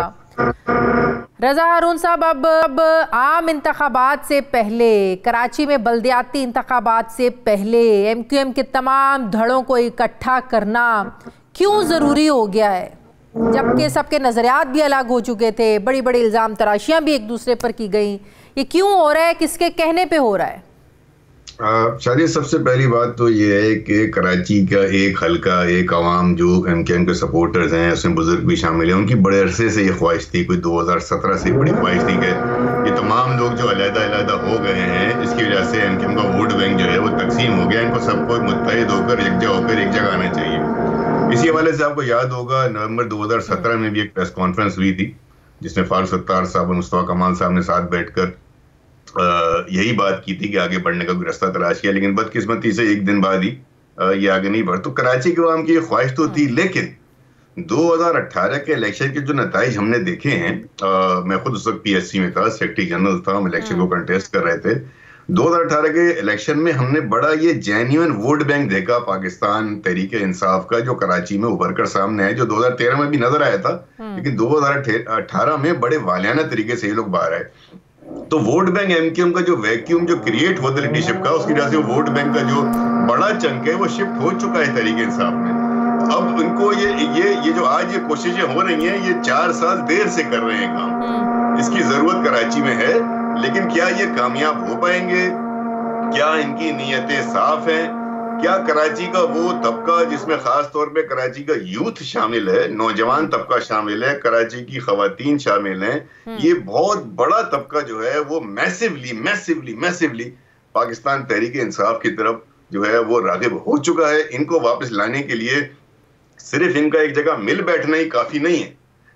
रज़ा हारून साहब, अब अब आम इंतखाबात से पहले, कराची में बल्दियाती इंतखाबात से पहले एम क्यू एम के तमाम धड़ों को इकट्ठा करना क्यों ज़रूरी हो गया है, जबकि सबके नज़रियात भी अलग हो चुके थे, बड़ी बड़ी इल्ज़ाम तराशियाँ भी एक दूसरे पर की गई। ये क्यों हो रहा है, किसके कहने पे हो रहा है? शायद सबसे पहली बात तो ये है कि कराची का एक हल्का, एक आवाम जो एम के एम के सपोर्टर्स हैं, उसमें बुजुर्ग भी शामिल हैं, उनकी बड़े अरसे से ये ख्वाहिश थी, कोई दो हज़ार सत्रह से बड़ी ख्वाहिश थी कि ये तमाम लोग जो अलहदा-अलहदा हो गए हैं, इसकी वजह से एम के एम का वोट बैंक जो है वो तकसीम हो गया। इनको सबको मुत्तहिद होकर यकजा होकर एक जगह आना चाहिए। इसी हवाले से आपको याद होगा नवंबर दो हज़ार सत्रह में भी एक प्रेस कॉन्फ्रेंस हुई थी, जिसमें फारूक सत्तार साहब और मुस्तफ़ा कमाल साहब ने साथ बैठकर यही बात की थी कि आगे बढ़ने का रास्ता तलाश किया, लेकिन बदकिस्मती से एक दिन बाद ही ये आगे नहीं बढ़। तो कराची के आवाम की ख्वाहिश तो थी, लेकिन दो हज़ार अठारह के इलेक्शन के जो नताइज हमने देखे हैं, आ, मैं खुद उस वक्त पी एस सी में था, सेक्रेटरी जनरल था, हम इलेक्शन को कंटेस्ट कर रहे थे। दो हज़ार अठारह के इलेक्शन में हमने बड़ा ये जेन्युइन वोट बैंक देखा पाकिस्तान तहरीक इंसाफ का, जो कराची में उभर कर सामने है, जो दो हज़ार तेरह में भी नजर आया था, लेकिन दो हज़ार अठारह में बड़े वालियाना तरीके से ये लोग बाहर आए। तो vote bank M Q M का जो वैक्यूम जो क्रिएट हुआ था लीडरशिप का, उसकी वजह से वोट बैंक का जो बड़ा चंक है वो शिफ्ट हो चुका है तहरीक इंसाफ में। अब इनको ये ये ये जो आज ये कोशिशें हो रही हैं, ये चार साल देर से कर रहे हैं काम। इसकी जरूरत कराची में है, लेकिन क्या ये कामयाब हो पाएंगे? क्या इनकी नीयतें साफ हैं? क्या कराची का वो तबका जिसमें खास तौर पे कराची का यूथ शामिल है, नौजवान तबका शामिल है, कराची की खवातीन शामिल हैं, ये बहुत बड़ा तबका जो है वो massively massively massively Pakistan Tehreek Insaf की तरफ जो है वो राग़िब हो चुका है। इनको वापस लाने के लिए सिर्फ इनका एक जगह मिल बैठना ही काफी नहीं है,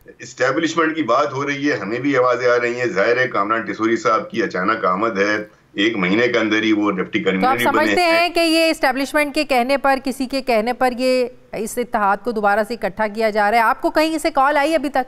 इस्टेब्लिशमेंट की बात हो रही है, हमें भी आवाजें आ रही हैं। जाहिर है कामरान टिसूरी साहब की अचानक आमद है, एक महीने के अंदर ही वो डिप्टी कन्वीनर तो आप समझते हैं कि ये इस्टेब्लिशमेंट के कहने पर, किसी के कहने पर ये इस इत्तेहाद को दोबारा से इकट्ठा किया जा रहा है? आपको कहीं से कॉल आई अभी तक?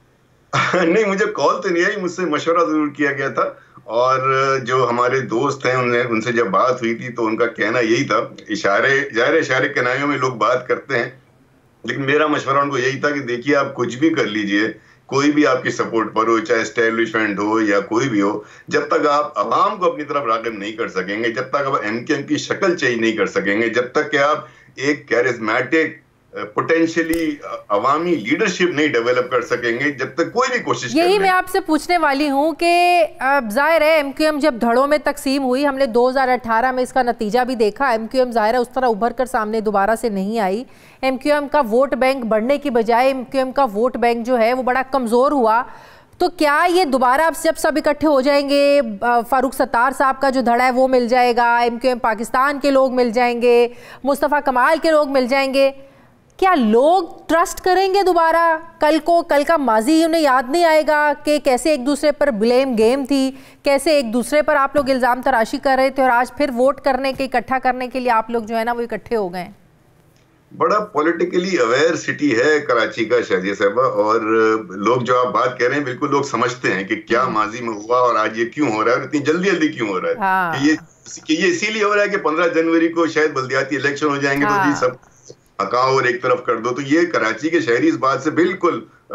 नहीं, मुझे कॉल तो नहीं आई, मुझसे मशवरा जरूर किया गया था। और जो हमारे दोस्त हैं उनने उनसे जब बात हुई थी तो उनका कहना यही था, इशारे जाहिर इशारे कनाइयों में लोग बात करते हैं, लेकिन मेरा मशवरा उनको यही था कि देखिए आप कुछ भी कर लीजिए, कोई भी आपकी सपोर्ट पर हो, चाहे एस्टेब्लिशमेंट हो या कोई भी हो, जब तक आप अवाम को अपनी तरफ राग़िब नहीं कर सकेंगे, जब तक आप एम के एम की शक्ल चेंज नहीं कर सकेंगे, जब तक कि आप एक कैरिज्मेटिक पोटेंशियली अवामी लीडरशिप नहीं डेवलप कर सकेंगे, जब तक कोई भी कोशिश यही मैं आपसे पूछने वाली हूं कि जाहिर है एमक्यूएम जब धड़ों में तकसीम हुई, हमने दो हज़ार अठारह में इसका नतीजा भी देखा, एमक्यूएम जाहिर है उस तरह उभर कर सामने दोबारा से नहीं आई। एमक्यूएम का वोट बैंक बढ़ने की बजाय एमक्यूएम का वोट बैंक जो है वो बड़ा कमज़ोर हुआ। तो क्या ये दोबारा अब जब सब इकट्ठे हो जाएंगे, फारूक सत्तार साहब का जो धड़ा है वो मिल जाएगा, एमक्यूएम पाकिस्तान के लोग मिल जाएंगे, मुस्तफ़ा कमाल के लोग मिल जाएंगे, क्या लोग ट्रस्ट करेंगे दोबारा? कल को कल का माजी उन्हें याद नहीं आएगा कि कैसे एक दूसरे पर ब्लेम गेम थी, कैसे एक दूसरे पर आप लोग इल्ज़ाम तराशी कर रहे थे और आज फिर वोट करने के इकट्ठा करने के लिए आप लोग जो है ना वो इकट्ठे हो गए? बड़ा पॉलिटिकली अवेयर सिटी है कराची का शाजिया साहबा, और लोग जो आप बात कह रहे हैं बिल्कुल लोग समझते हैं कि क्या माजी में हुआ और आज ये क्यों हो रहा है और इतनी जल्दी जल्दी क्यों हो रहा है। हाँ। कि ये कि ये इसीलिए हो रहा है कि पंद्रह जनवरी को शायद बल्दियाती इलेक्शन हो जाएंगे। हाँ। तो जी सब हकाओ और एक तरफ कर दो। तो ये कराची के शहरी इस बात से बिल्कुल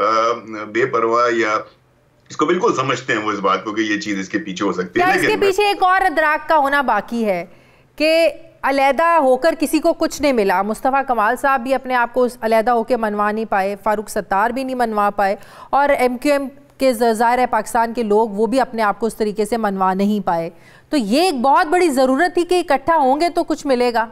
बेपरवाह या इसको बिल्कुल समझते हैं वो इस बात को कि ये चीज इसके पीछे हो सकती है। इसके पीछे एक और अदराक का होना बाकी है कि अलहदा होकर किसी को कुछ नहीं मिला। मुस्तफ़ा कमाल साहब भी अपने आप को अलहदा होकर मनवा नहीं पाए, फारूक सत्तार भी नहीं मनवा पाए, और एम क्यू एम के ज़ाहिर है पाकिस्तान के लोग वो भी अपने आप को उस तरीके से मनवा नहीं पाए। तो ये एक बहुत बड़ी ज़रूरत थी कि इकट्ठा होंगे तो कुछ मिलेगा।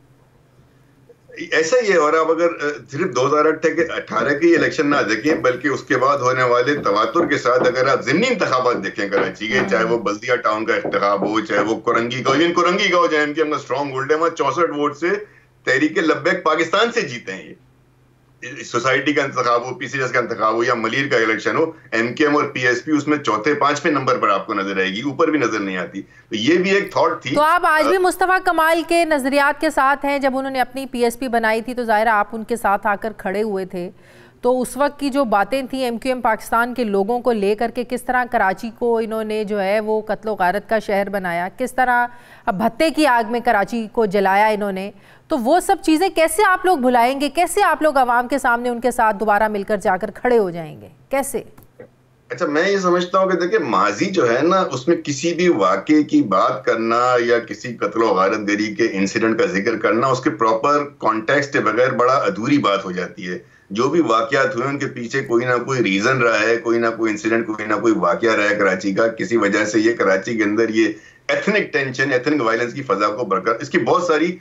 ऐसा ही है। और अब अगर सिर्फ दो हज़ार अठारह की इलेक्शन ना देखें बल्कि उसके बाद होने वाले तवातुर के साथ अगर आप ज़िमनी इंतखाबात देखें कराची के, चाहे वो बल्दिया टाउन का इंतखाब हो, चाहे वो कुरंगी का, इन कुरंगी का हो, चाहे इनके अपना स्ट्रॉन्ग होल्ड है, वहां चौसठ वोट से तहरीक लब्बैक पाकिस्तान से जीते हैं। ये सोसाइटी का इंतखाब हो, पीसीएस का इंतखाब हो या मलीर का इलेक्शन हो, एमकेएम और पीएसपी उसमें चौथे पांचवें नंबर पर आपको नजर आएगी, ऊपर भी नजर नहीं आती। तो ये भी एक थॉट थी। तो आप आज भी मुस्तफ़ा कमाल के नजरियात के साथ हैं? जब उन्होंने अपनी पीएसपी बनाई थी तो जाहिर आप उनके साथ आकर खड़े हुए थे, तो उस वक्त की जो बातें थी एमक्यूएम पाकिस्तान के लोगों को लेकर के, किस तरह कराची को इन्होंने जो है वो कत्लो गारत का शहर बनाया, किस तरह भत्ते की आग में कराची को जलाया इन्होंने, तो वो सब चीज़ें कैसे आप लोग भुलाएंगे? कैसे आप लोग आवाम के सामने उनके साथ दोबारा मिलकर जाकर खड़े हो जाएंगे? कैसे? अच्छा, मैं ये समझता हूँ कि देखिए माजी जो है ना उसमें किसी भी वाक़े की बात करना या किसी कत्लो गारतगरी के इंसिडेंट का जिक्र करना उसके प्रॉपर कॉन्टेक्स्ट के बगैर बड़ा अधूरी बात हो जाती है। जो भी वाकयात हुए उनके पीछे कोई ना कोई रीजन रहा है, कोई ना कोई इंसिडेंट, कोई ना कोई वाकया रहा है कराची का, किसी वजह से ये कराची के अंदर ये एथनिक टेंशन, एथनिक वायलेंस की फजा को बरकरार, इसकी बहुत सारी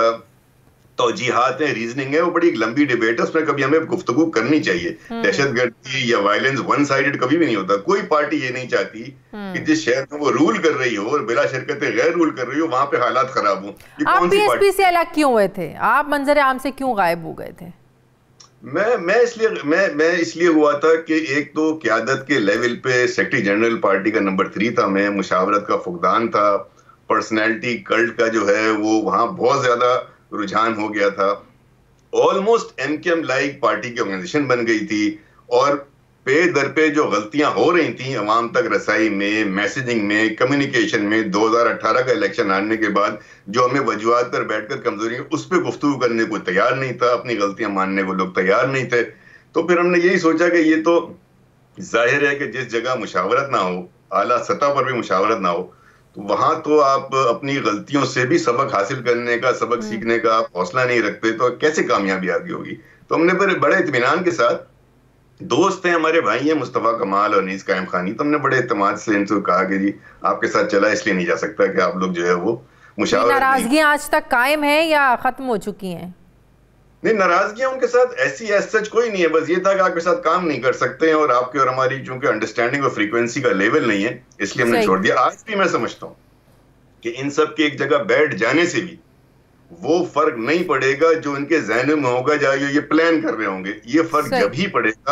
तौजीहात है, रीजनिंग है, वो बड़ी एक लंबी डिबेट है, उसमें कभी हमें गुफ्तगू करनी चाहिए। दहशतगर्दी या वायलेंस वन साइडेड कभी भी नहीं होता। कोई पार्टी ये नहीं चाहती कि जिस शहर में वो रूल कर रही हो और बिला शरकत गैर रूल कर रही हो वहां पे हालात खराब हो। आप पीएसपी से अलग क्यों हुए थे? आप मंजर आम से क्यों गायब हो गए थे? मैं मैं इसलिए मैं मैं इसलिए हुआ था कि एक तो क़यादत के लेवल पे सेक्रेटरी जनरल पार्टी का नंबर थ्री था, मैं मुशावरत का फुकदान था, पर्सनैलिटी कल्ट का जो है वो वहां बहुत ज्यादा रुझान हो गया था। ऑलमोस्ट एमकेएम लाइक पार्टी की ऑर्गेनाइजेशन बन गई थी और पे दर पे जो गलतियां हो रही थी अवाम तक रसाई में, मैसेजिंग में, कम्युनिकेशन में, दो हज़ार अठारह का इलेक्शन आने के बाद जो हमें वजूहात पर बैठकर कमजोरी उस पर गुफ्तगू करने को तैयार नहीं था, अपनी गलतियां मानने को लोग तैयार नहीं थे। तो फिर हमने यही सोचा कि ये तो जाहिर है कि जिस जगह मुशावरत ना हो, आला सतह पर भी मुशावरत ना हो, तो वहां तो आप अपनी गलतियों से भी सबक हासिल करने का, सबक सीखने का आप हौसला नहीं रखते तो कैसे कामयाबी आगे होगी। तो हमने फिर बड़े इत्मीनान के साथ, दोस्त हैं हमारे, भाई हैं मुस्तफ़ा कमाल और अनीस कायम खानी, तो हमने बड़े इत्मीनान से इनसे कहा कि जी आपके साथ चला इसलिए नहीं जा सकता कि आप लोग जो है वो मुशावरत। नाराजगियां आज तक कायम है या खत्म हो चुकी हैं? नहीं, नाराजगियां उनके साथ ऐसी एज सच कोई नहीं है, बस ये था कि आपके साथ काम नहीं कर सकते हैं और आपके और हमारी चूंकि अंडरस्टैंडिंग और फ्रीक्वेंसी का लेवल नहीं है इसलिए हमने छोड़ दिया। आज भी मैं समझता हूँ कि इन सब के एक जगह बैठ जाने से भी वो फर्क नहीं पड़ेगा जो इनके ज़हन में होगा, या ये प्लान कर रहे होंगे। ये फर्क जब ही पड़ेगा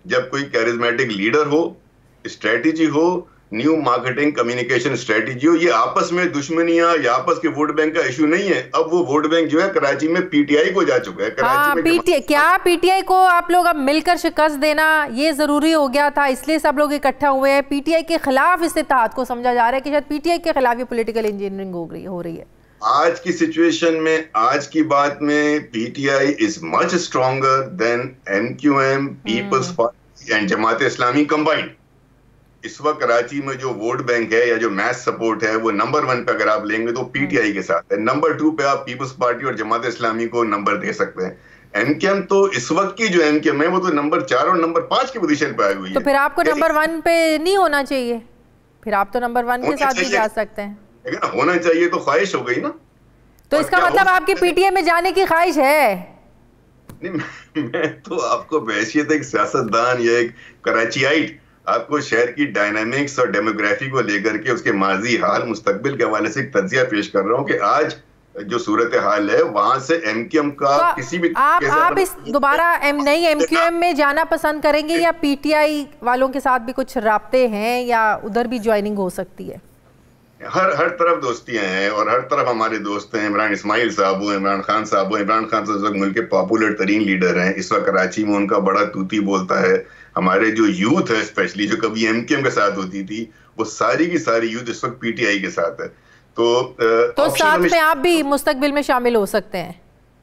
जब कोई कैरिज्मेटिक लीडर हो, स्ट्रेटेजी हो, न्यू मार्केटिंग कम्युनिकेशन स्ट्रेटेजी हो, ये आपस में दुश्मनियां या आपस के वोट बैंक का इशू नहीं है। अब वो वोट बैंक जो है कराची में पीटीआई को जा चुका है। कराची हाँ, में पीटीआई क्या पीटीआई को आप लोग अब मिलकर शिकस्त देना ये जरूरी हो गया था, इसलिए सब लोग इकट्ठा हुए हैं। पीटीआई के खिलाफ इस इत्तेहाद को समझा जा रहा है कि शायद पीटीआई के खिलाफ ये पॉलिटिकल इंजीनियरिंग हो रही हो रही है। आज की सिचुएशन में, आज की बात में PTI is much stronger than MQM, Peoples Party and Jamaat Islami combined. इस वक्त कराची में जो वोट बैंक है या जो मैस सपोर्ट है वो नंबर वन पे अगर आप लेंगे तो पीटीआई के साथ है। नंबर टू पे आप पीपल्स पार्टी और जमात इस्लामी को नंबर दे सकते हैं। एमक्यूएम तो इस वक्त की जो एमक्यूएम है वो तो नंबर चार और नंबर पांच की पोजीशन पे आई हुई है। तो फिर आपको नंबर वन पे नहीं होना चाहिए, फिर आप तो नंबर वन के साथ भी जा सकते हैं। लेकिन होना चाहिए तो ख्वाहिश हो गई ना। तो इसका मतलब आपकी पीटीआई में जाने की ख्वाहिश है? नहीं, मैं तो आपको बहैसियत एक सियासतदान या एक कराचीआइट आपको शहर की डायनामिक्स और डेमोग्राफी को लेकर के उसके माजी हाल मुस्तकबिल के हवाले से एक तज्जिया पेश कर रहा हूँ कि आज जो सूरत हाल है वहां से एमक्यूएम का तो किसी भी आप आप इस दोबारा एम नहीं एमक्यूएम में जाना पसंद करेंगे या पीटीआई वालों के साथ भी कुछ राब्ते हैं या उधर भी ज्वाइनिंग हो सकती है? हर हर तरफ दोस्तियां हैं और हर तरफ हमारे दोस्त हैं। इमरान इस्माइल साहब हो, इमरान खान साहब हो। इमरान खान साहब इस वक्त मुल्क के पॉपुलर तरीन लीडर हैं। इस वक्त कराची में उनका बड़ा तूती बोलता है। हमारे जो यूथ है स्पेशली जो कभी एमक्यूएम के साथ होती थी वो सारी की सारी यूथ इस वक्त पीटीआई के साथ है। तो तो साथ में आप भी मुस्तकबिल में शामिल हो सकते हैं।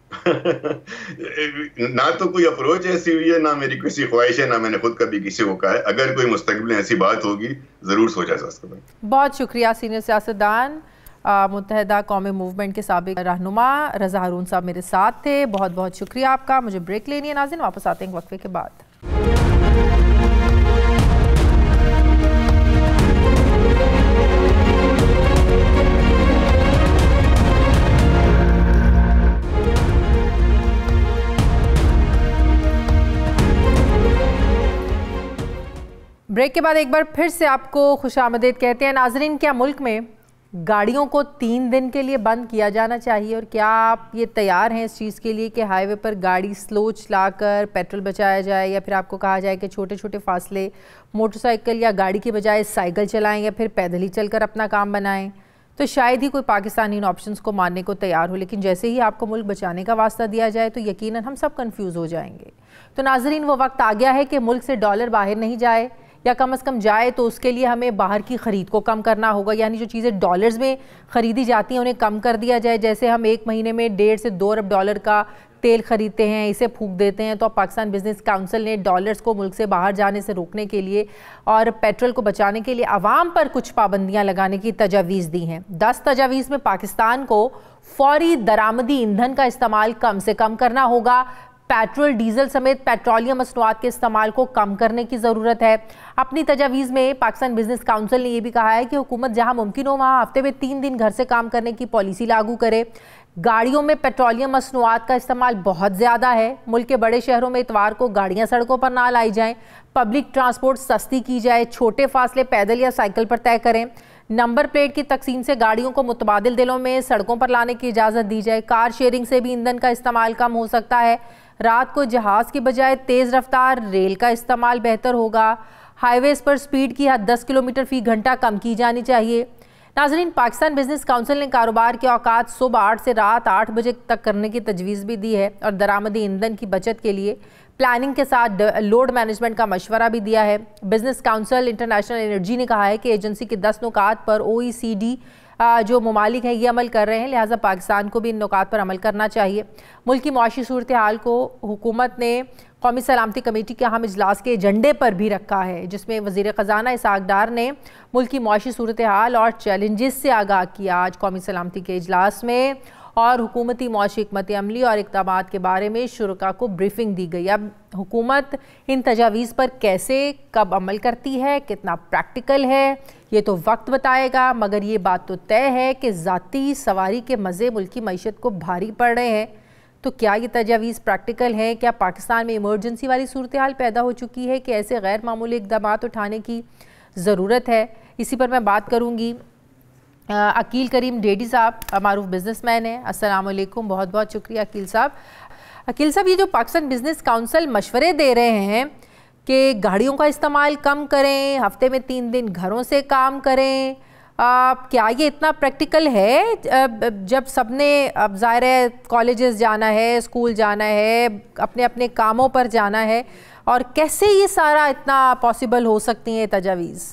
ना तो कोई अप्रोच ऐसी हुई है, ना मेरी किसी ख्वाहिश है, ना मैंने खुद कभी किसी को कहा है। अगर कोई मुस्तकबिल ऐसी बात होगी जरूर सोचा जा सकता है। बहुत शुक्रिया। सीनियर सियासतदान मुत्तहदा कौमी मूवमेंट के साबिक रहनुमा रजा हारून साहब मेरे साथ थे। बहुत बहुत शुक्रिया आपका। मुझे ब्रेक लेनी है नाज़रीन, वापस आते हैं वक्फे के बाद। ब्रेक के बाद एक बार फिर से आपको खुशामदीद कहते हैं। नाजरीन, क्या मुल्क में गाड़ियों को तीन दिन के लिए बंद किया जाना चाहिए और क्या आप ये तैयार हैं इस चीज़ के लिए कि हाईवे पर गाड़ी स्लो चलाकर पेट्रोल बचाया जाए, या फिर आपको कहा जाए कि छोटे छोटे फासले मोटरसाइकिल या गाड़ी के बजाय साइकिल चलाएं या फिर पैदल ही चलकर अपना काम बनाएं? तो शायद ही कोई पाकिस्तानी इन ऑप्शंस को मानने को तैयार हो, लेकिन जैसे ही आपको मुल्क बचाने का वास्ता दिया जाए तो यकीनन हम सब कंफ्यूज हो जाएंगे। तो नाजरीन, वो वक्त आ गया है कि मुल्क से डॉलर बाहर नहीं जाए, या कम अज़ कम जाए तो उसके लिए हमें बाहर की ख़रीद को कम करना होगा। यानी जो चीज़ें डॉलर्स में ख़रीदी जाती हैं उन्हें कम कर दिया जाए। जैसे हम एक महीने में डेढ़ से दो अरब डॉलर का तेल ख़रीदते हैं, इसे फूंक देते हैं। तो अब पाकिस्तान बिजनेस काउंसिल ने डॉलर्स को मुल्क से बाहर जाने से रोकने के लिए और पेट्रोल को बचाने के लिए आवाम पर कुछ पाबंदियाँ लगाने की तजावीज़ दी हैं। दस तजावीज़ में पाकिस्तान को फौरी दरामदी ईंधन का इस्तेमाल कम से कम करना होगा। पेट्रोल, डीजल समेत पेट्रोलियम मसनूआत के इस्तेमाल को कम करने की ज़रूरत है। अपनी तजावीज़ में पाकिस्तान बिजनेस काउंसिल ने यह भी कहा है कि हुकूमत जहां मुमकिन हो वहां हफ्ते में तीन दिन घर से काम करने की पॉलिसी लागू करे। गाड़ियों में पेट्रोलियम मसनूआत का इस्तेमाल बहुत ज़्यादा है। मुल्क के बड़े शहरों में इतवार को गाड़ियाँ सड़कों पर ना लाई जाएँ। पब्लिक ट्रांसपोर्ट सस्ती की जाए। छोटे फासले पैदल या साइकिल पर तय करें। नंबर प्लेट की तकसीम से गाड़ियों को मुतबादिल दिनों में सड़कों पर लाने की इजाज़त दी जाए। कार शेयरिंग से भी ईंधन का इस्तेमाल कम हो सकता है। रात को जहाज़ की बजाय तेज़ रफ्तार रेल का इस्तेमाल बेहतर होगा। हाईवेज़ पर स्पीड की हद दस किलोमीटर फी घंटा कम की जानी चाहिए। नाजरीन, पाकिस्तान बिजनेस काउंसिल ने कारोबार के औकात सुबह आठ से रात आठ बजे तक करने की तजवीज़ भी दी है और दरामदी ईंधन की बचत के लिए प्लानिंग के साथ लोड मैनेजमेंट का मशवरा भी दिया है। बिजनेस काउंसिल इंटरनेशनल एनर्जी ने कहा है कि एजेंसी के दस नुकात पर ओ ई सी डी जो ममालिक हैं ये अमल कर रहे हैं, लिहाजा पाकिस्तान को भी इन नुकात पर अमल करना चाहिए। मुल्क की मुआशी सूरत हाल को हुकूमत ने कौमी सलामती कमेटी के अहम इजलास के एजेंडे पर भी रखा है, जिसमें वज़ीर ख़जाना इसहाक डार ने मुल्क की मुआशी सूरत हाल और चैलेंजेस से आगाह किया। आज कौमी सलामती के इजलास में और हुकूमती मुआशी हिकमत अमली और इक़दामात के बारे में शुरका को ब्रीफिंग दी गई। अब हुकूमत इन तजावीज़ पर कैसे कब अमल करती है, कितना प्रैक्टिकल है, ये तो वक्त बताएगा, मगर ये बात तो तय है कि ज़ाती सवारी के मज़े मुल्क की मईशत को भारी पड़ रहे हैं। तो क्या ये तजावीज़ प्रैक्टिकल है? क्या पाकिस्तान में इमरजेंसी वाली सूरत हाल पैदा हो चुकी है कि ऐसे गैर मामूली इक़दामात उठाने की ज़रूरत है? इसी पर मैं बात करूँगी। अकील करीम डेडी साहब मारूफ बिजनेसमैन हैं। अस्सलाम वालेकुम, बहुत बहुत शुक्रिया अकील साहब। अकील साहब, ये जो पाकिस्तान बिजनेस काउंसिल मशवरे दे रहे हैं कि गाड़ियों का इस्तेमाल कम करें, हफ्ते में तीन दिन घरों से काम करें। आ, क्या ये इतना प्रैक्टिकल है जब सबने, अब ज़ाहिर है कॉलेजेस जाना है, स्कूल जाना है, अपने अपने कामों पर जाना है, और कैसे ये सारा इतना पॉसिबल हो सकती है तजावीज़?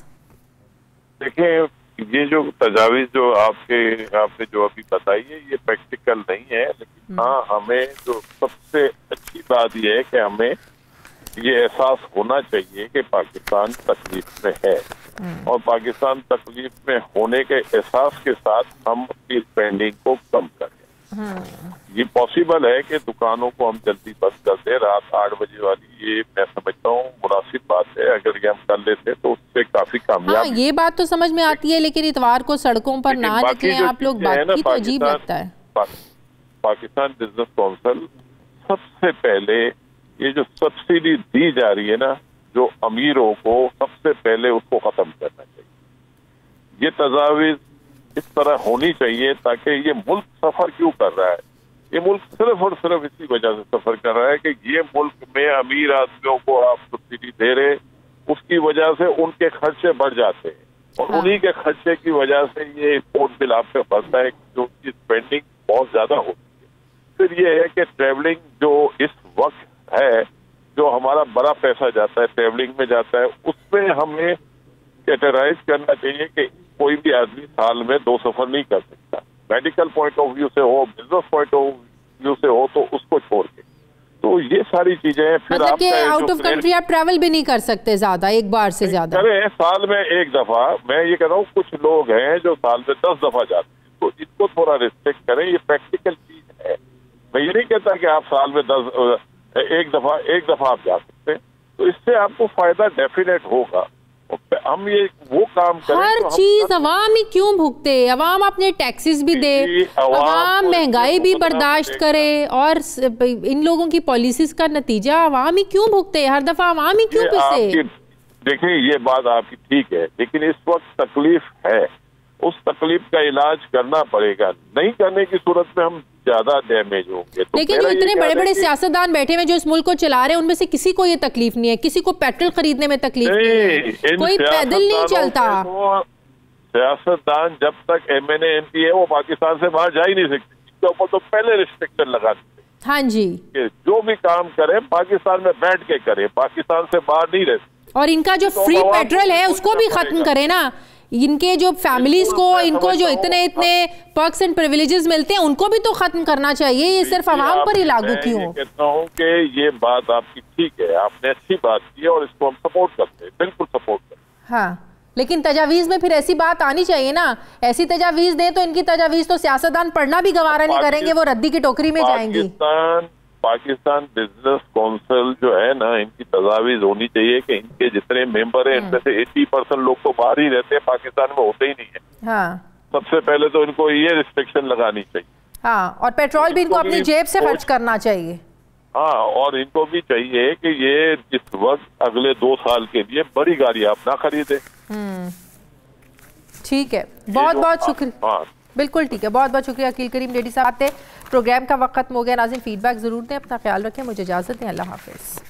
देखिए, ये जो तजावीज़ जो आपके आपने जो अभी बताई है ये प्रैक्टिकल नहीं है, लेकिन हाँ हमें जो सबसे अच्छी बात ये है कि हमें ये एहसास होना चाहिए कि पाकिस्तान तकलीफ में है, और पाकिस्तान तकलीफ में होने के एहसास के साथ हम अपनी स्पेंडिंग को कम करें। ये पॉसिबल है कि दुकानों को हम जल्दी बंद कर दें रात आठ बजे वाली, ये मैं समझता हूँ मुनासिब बात है। अगर ये हम कर लेते तो उससे काफी कामयाब। हाँ, ये बात तो समझ में आती है, लेकिन इतवार को सड़कों पर ना निकले आप लोग, बाकी तो अजीब लगता है। पाकिस्तान बिजनेस काउंसिल सबसे पहले ये जो सब्सिडी दी जा रही है ना जो अमीरों को, सबसे पहले उसको खत्म करना चाहिए। ये तजावीज इस तरह होनी चाहिए ताकि ये मुल्क सफर क्यों कर रहा है, ये मुल्क सिर्फ और सिर्फ इसी वजह से सफर कर रहा है कि ये मुल्क में अमीर आदमियों को आप सब्सिडी दे रहे, उसकी वजह से उनके खर्चे बढ़ जाते हैं, और हाँ। उन्हीं के खर्चे की वजह से ये फोन बिल आप पे बढ़ता है, जो उनकी स्पेंडिंग बहुत ज्यादा होती है। फिर ये है कि ट्रेवलिंग जो इस वक्त है, जो हमारा बड़ा पैसा जाता है ट्रेवलिंग में जाता है, उसमें हमें कैटेगराइज करना चाहिए कि कोई भी आदमी साल में दो सफर नहीं कर सकता। मेडिकल पॉइंट ऑफ व्यू से हो, बिजनेस पॉइंट ऑफ व्यू से हो, तो उसको छोड़ के, तो ये सारी चीजें फिर मतलब आप आउट ऑफ कंट्री आप ट्रैवल भी नहीं कर सकते ज्यादा, एक बार से ज्यादा करें साल में एक दफा। मैं ये कह रहा हूँ कुछ लोग हैं जो साल में दस दफा जाते हैं, तो इसको थोड़ा रिस्ट्रिक्ट करें, ये प्रैक्टिकल चीज है। मैं ये नहीं कहता कि आप साल में दस एक दफा एक दफा आप जा सकते हैं, तो इससे आपको फायदा डेफिनेट होगा। हम ये वो काम करें, हर तो चीज अवाम ही क्यों भुगते, अवाम अपने टैक्सेस भी दे, अवाम महंगाई भी बर्दाश्त करे, और इन लोगों की पॉलिसीज का नतीजा अवाम ही क्यों भुगते, हर दफा अवाम ही क्यों पिसे। देखिए ये बात आपकी ठीक है, लेकिन इस वक्त तकलीफ है, उस तकलीफ का इलाज करना पड़ेगा। नहीं करने की सूरत में हम ज्यादा डैमेज होंगे। तो लेकिन जो इतने बड़े बड़े सियासतदान बैठे हुए जो इस मुल्क को चला रहे हैं, उनमें से किसी को ये तकलीफ नहीं है, किसी को पेट्रोल खरीदने में तकलीफ नहीं, नहीं है, कोई पैदल नहीं चलता। तो सियासतदान जब तक M N A M P है वो पाकिस्तान से बाहर जा ही नहीं सकते, इसके ऊपर तो पहले रिस्ट्रिक्शन लगा देते। हाँ जी, जो भी काम करे पाकिस्तान में बैठ के करे, पाकिस्तान से बाहर नहीं रहते। और इनका जो फ्री पेट्रोल है उसको भी खत्म करे ना, इनके जो फैमिलीज को, इनको जो इतने इतने पर्क्स एंड प्रिविलेजेस मिलते हैं, उनको भी तो खत्म करना चाहिए। ये सिर्फ आवाम पर ही लागू क्यों? कहता हूँ कि ये बात आपकी ठीक है, आपने अच्छी बात की है और इसको हम सपोर्ट करते हैं, बिल्कुल सपोर्ट करते हैं। हाँ, लेकिन तजावीज में फिर ऐसी बात आनी चाहिए ना, ऐसी तजावीज दे तो इनकी तजावीज तो सियासतदान पढ़ना भी गवारा नहीं करेंगे, वो रद्दी की टोकरी में जाएंगी। पाकिस्तान बिजनेस काउंसिल जो है ना, इनकी तजावीज होनी चाहिए कि इनके जितने मेंबर हैं इनमें से अस्सी परसेंट लोग तो बाहर ही रहते हैं, पाकिस्तान में होते ही नहीं है। हाँ, सबसे पहले तो इनको ये रिस्ट्रिक्शन लगानी चाहिए। हाँ, और पेट्रोल भी इनको अपनी जेब से खर्च करना चाहिए। हाँ, और इनको भी चाहिए कि ये इस वक्त अगले दो साल के लिए बड़ी गाड़ी आप ना खरीदे। ठीक है, बहुत बहुत शुक्रिया। हाँ, बिल्कुल ठीक है, बहुत बहुत शुक्रिया अकील करीम डेडी साहब। प्रोग्राम का वक्त खत्म हो गया। नाज़रीन फीडबैक जरूर दें, अपना ख्याल रखें, मुझे इजाजत दें, अल्लाह हाफिज।